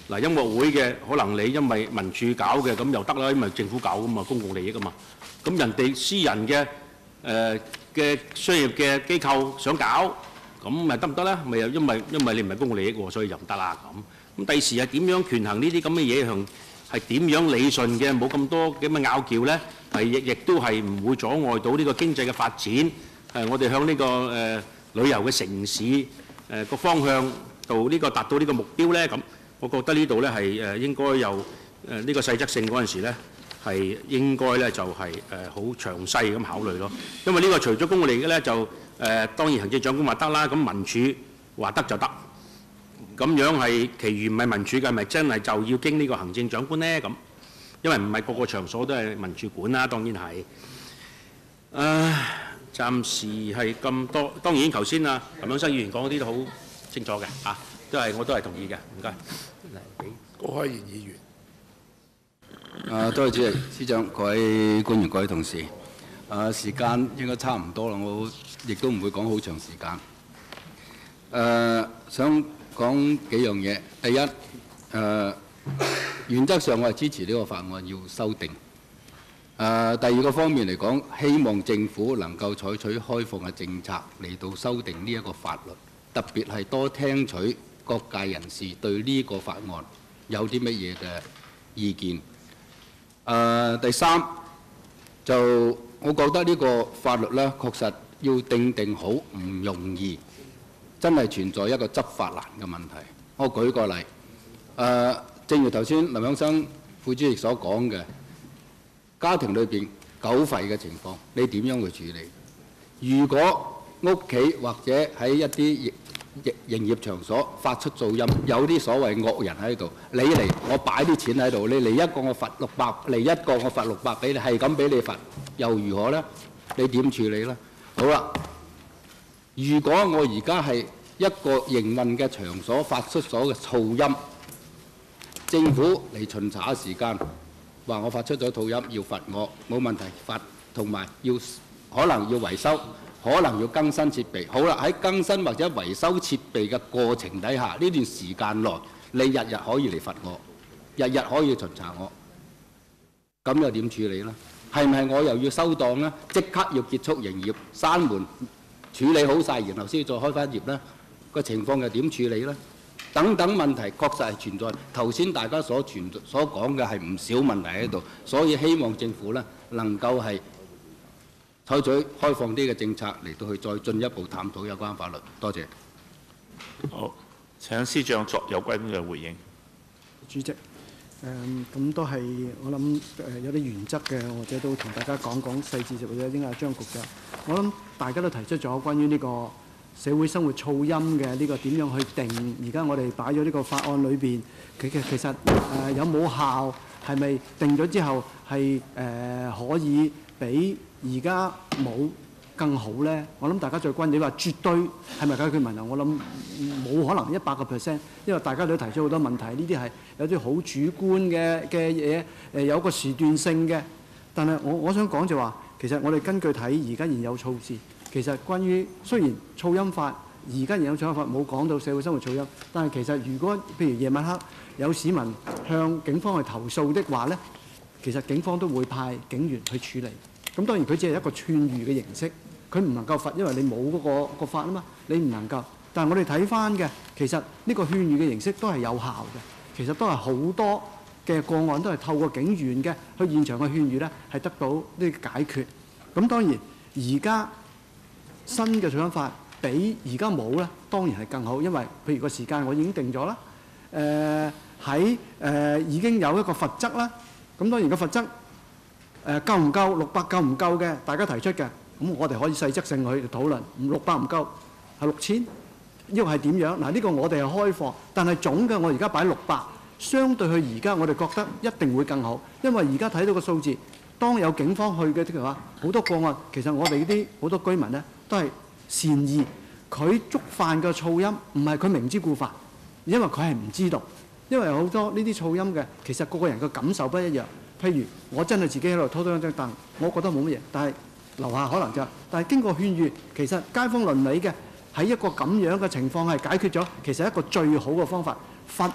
嗱，音樂會嘅可能你因為民署搞嘅咁又得啦，因為政府搞噶嘛，公共利益啊嘛。咁人哋私人嘅誒嘅商業嘅機構想搞，咁咪得唔得咧？咪又因為因為你唔係公共利益喎，所以就唔得啦咁。咁第時係點樣權衡呢啲咁嘅嘢，同係點樣理順嘅，冇咁多咁嘅拗撬咧？係亦亦都係唔會阻礙到呢個經濟嘅發展。誒，我哋向呢個誒旅遊嘅城市誒個方向到呢個達到呢個目標咧咁。我覺得呢度咧係誒應該有誒呢個細則性嗰陣時咧，係應該咧就係誒好詳細咁考慮咯。因為呢個除咗公共利益咧，就誒當然行政長官話得啦，咁民署話得就得。咁樣係其餘唔係民署嘅，咪真係就要經呢個行政長官咧咁。因為唔係個個場所都係民署管啦，當然係。誒，暫時係咁多。當然頭先啊林永生議員講嗰啲都好清楚嘅嚇。都係，我都係同意嘅，唔該。 郭開賢議員。 啊，多謝主席、司長、各位官員、各位同事。啊，時間應該差唔多啦，我亦都唔會講好長時間。誒、啊，想講幾樣嘢。第一，誒、啊，原則上我係支持呢個法案要修訂。誒、啊，第二個方面嚟講，希望政府能夠採取開放嘅政策嚟到修訂呢一個法律，特別係多聽取各界人士對呢個法案有啲乜嘢嘅意見。誒、呃，第三就我覺得呢個法律呢，確實要定定好唔容易，真係存在一個執法難嘅問題。我舉個例，誒、呃，正如頭先林永生副主席所講嘅，家庭裏邊狗吠嘅情況，你點樣去處理？如果屋企或者喺一啲營營業場所發出噪音，有啲所謂惡人喺度，你嚟我擺啲錢喺度，你嚟一個我罰六百，嚟一個我罰六百俾你，係咁俾你罰，又如何呢？你點處理呢？好啦，如果我而家係一個營運嘅場所發出咗嘅噪音，政府嚟巡查時間話我發出咗噪音要罰我，冇問題，罰同埋要可能要維修。可能要更新設備，好啦，喺更新或者維修設備嘅過程底下，呢段時間內，你日日可以嚟罰我，日日可以巡查我，咁又點處理呢？係唔係我又要收檔呢？即刻要結束營業，閂門處理好晒，然後先再開返業呢？個情況又點處理呢？等等問題確實係存在。頭先大家所傳所講嘅係唔少問題喺度，所以希望政府呢能夠係採取開放啲嘅政策嚟到去再進一步探討有關法律。多謝。 好，請司長作有關嘅回應。 主席，誒、嗯、咁都係我諗誒、呃、有啲原則嘅，或者都同大家講講細節，或者應該係張局長。我諗大家都提出咗關於呢個社會生活噪音嘅呢個點樣去定。而家我哋擺咗呢個法案裏邊，其其其實誒、呃、有冇效，係咪定咗之後係誒、呃、可以比而家冇更好呢？我諗大家最關鍵，你話絕對係咪解決問題？我諗冇可能一百個 percent， 因為大家都提出好多問題，呢啲係有啲好主觀嘅嘅嘢，誒有個時段性嘅。但係我我想講就話，其實我哋根據睇而家現有措施，其實關於雖然噪音法而家現有噪音法冇講到社會生活噪音，但係其實如果譬如夜晚黑有市民向警方去投訴的話呢，其實警方都會派警員去處理。咁當然佢只係一個勸喻嘅形式，佢唔能夠罰，因為你冇嗰個個法啊嘛，你唔能夠。但係我哋睇翻嘅，其實呢個勸喻嘅形式都係有效嘅，其實都係好多嘅個案都係透過警員嘅去現場嘅勸喻呢，係得到呢個解決。咁當然而家新嘅噪音法比而家冇呢，當然係更好，因為譬如個時間我已經定咗啦，誒喺誒已經有一個罰則啦。咁當然個罰則。誒夠唔夠六百夠唔夠嘅？大家提出嘅，咁我哋可以細則性去討論。六百唔夠係六千，呢個係點樣？嗱，呢個我哋係開放，但係總嘅我而家擺六百，相對去而家我哋覺得一定會更好，因為而家睇到個數字，當有警方去嘅嘅話，好多個案其實我哋啲好多居民呢都係善意，佢觸犯嘅噪音唔係佢明知故犯，因為佢係唔知道，因為好多呢啲噪音嘅其實個個人嘅感受不一樣。譬如我真係自己喺度拖拖張凳，我覺得冇乜嘢，但係樓下可能就，但係經過勸喻，其實街坊鄰里嘅喺一個咁樣嘅情況係解決咗，其實一個最好嘅方法，罰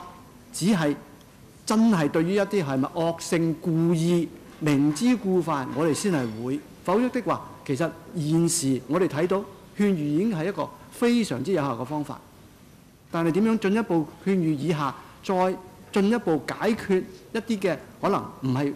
只係真係對於一啲係咪惡性故意明知故犯，我哋先係會。否則的話，其實現時我哋睇到勸喻已經係一個非常之有效嘅方法。但係點樣進一步勸喻以下，再進一步解決一啲嘅可能唔係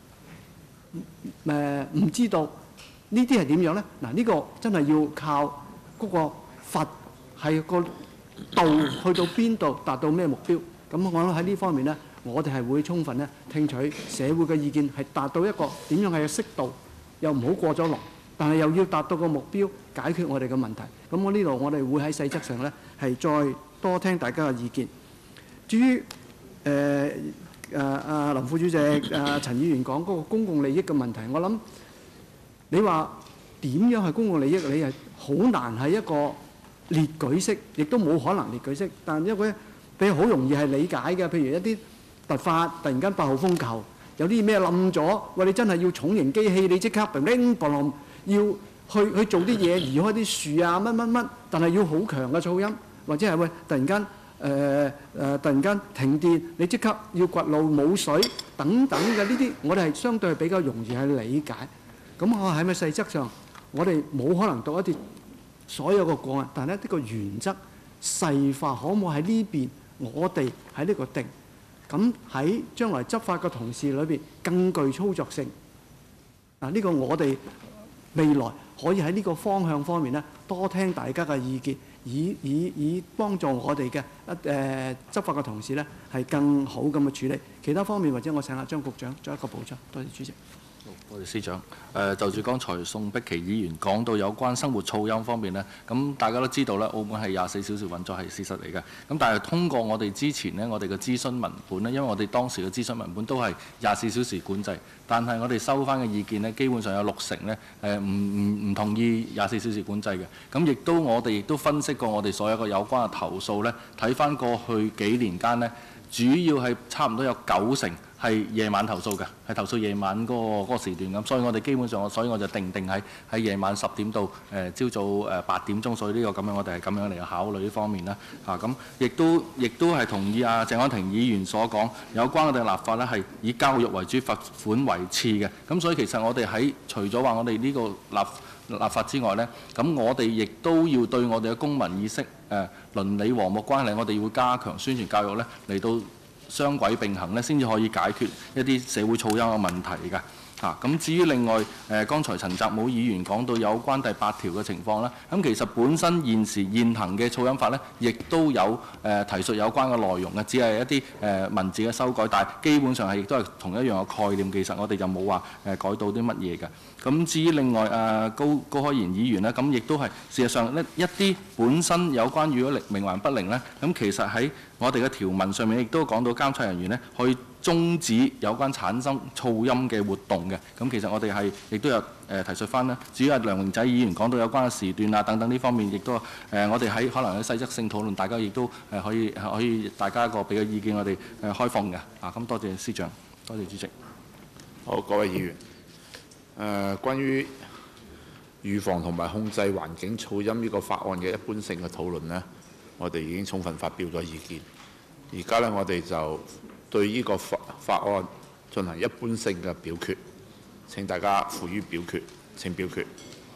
誒唔知道呢啲係點樣呢？嗱，呢個真係要靠嗰個罰係個度去到邊度，達到咩目標？咁我諗喺呢方面呢，我哋係會充分咧聽取社會嘅意見，係達到一個點樣係適度，又唔好過咗龍，但係又要達到個目標，解決我哋嘅問題。咁我呢度我哋會喺細則上呢，係再多聽大家嘅意見。至於誒誒阿林副主席、阿、呃、陳議員講嗰個公共利益嘅問題，我諗你話點樣係公共利益，你係好難係一個列舉式，亦都冇可能列舉式。但因為你好容易係理解嘅，譬如一啲突發突然間八號風球，有啲咩冧咗，喂你真係要重型機器，你即刻砰砰砰要去去做啲嘢，移開啲樹啊乜乜乜，但係要好強嘅噪音，或者係喂突然間誒誒、呃呃、突然間停電，你即刻要掘路冇水等等嘅呢啲，我哋係相對係比較容易去理解。咁我喺咪細則上，我哋冇可能讀一啲所有嘅個案，但係呢個原則細化可唔可以喺呢邊我哋喺呢個定？咁喺將來執法嘅同事裏邊更具操作性。嗱，呢個我哋未來可以喺呢個方向方面咧，多聽大家嘅意見，以以以幫助我哋嘅一誒執法嘅同事咧係更好咁嘅處理。其他方面或者我請阿張局長作一個補充。多謝主席。 多謝司長。誒、呃、就住剛才宋碧琪議員講到有關生活噪音方面呢，咁大家都知道咧，澳門係廿四小時運作係事實嚟嘅。咁但係通過我哋之前呢，我哋嘅諮詢文本呢，因為我哋當時嘅諮詢文本都係廿四小時管制，但係我哋收翻嘅意見呢，基本上有六成呢誒唔唔唔同意廿四小時管制嘅。咁亦都我哋亦都分析過我哋所有嘅有關嘅投訴呢，睇翻過去幾年間呢，主要係差唔多有九成係夜晚投訴嘅，係投訴夜晚嗰、嗰個嗰個時段咁，所以我哋基本上，所以我就定定喺喺夜晚十點到誒朝早誒八點鐘，所以呢個咁樣我哋係咁樣嚟考慮呢方面啦。嚇咁亦都亦都係同意阿鄭安庭議員所講，有關我哋立法咧係以教育為主，罰款為次嘅。咁所以其實我哋喺除咗話我哋呢個立立法之外呢，咁我哋亦都要對我哋嘅公民意識、誒、呃、鄰里和睦關係，我哋要加強宣傳教育呢，嚟到雙軌並行呢，先至可以解決一啲社會噪音嘅問題㗎。嚇咁至於另外誒、呃，剛才陳澤武議員講到有關第八條嘅情況啦，咁其實本身現時現行嘅噪音法呢，亦都有誒、呃、提述有關嘅內容嘅，只係一啲誒、呃、文字嘅修改，但係基本上係亦都係同一樣嘅概念。其實我哋就冇話誒改到啲乜嘢嘅。咁至於另外誒、呃、高高開賢議員呢，咁亦都係事實上呢一啲本身有關如果鳴還不靈呢，咁其實喺我哋嘅條文上面亦都講到監察人員呢可以終止有關產生噪音嘅活動嘅。咁其實我哋係亦都有誒、呃、提述翻啦。至於阿梁榮仔議員講到有關嘅時段啊等等呢方面，亦都誒、呃、我哋喺可能喺細則性討論，大家亦都誒可以可以大家一個俾個意見，我哋誒開放嘅。啊，咁多謝司長，多謝主席。 好，各位議員，誒、呃、關於預防同埋控制環境噪音呢個法案嘅一般性嘅討論呢，我哋已經充分發表咗意見。而家呢，我哋就對呢個法法案進行一般性嘅表決。請大家付於表決。請表決。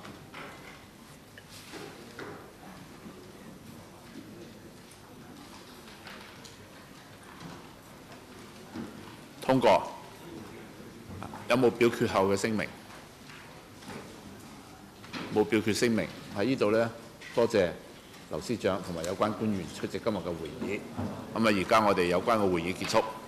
通過。有冇表決後嘅聲明？冇表決聲明。喺呢度呢，多謝劉司長同埋有關官員出席今日嘅會議。咁啊，而家我哋有關嘅會議結束。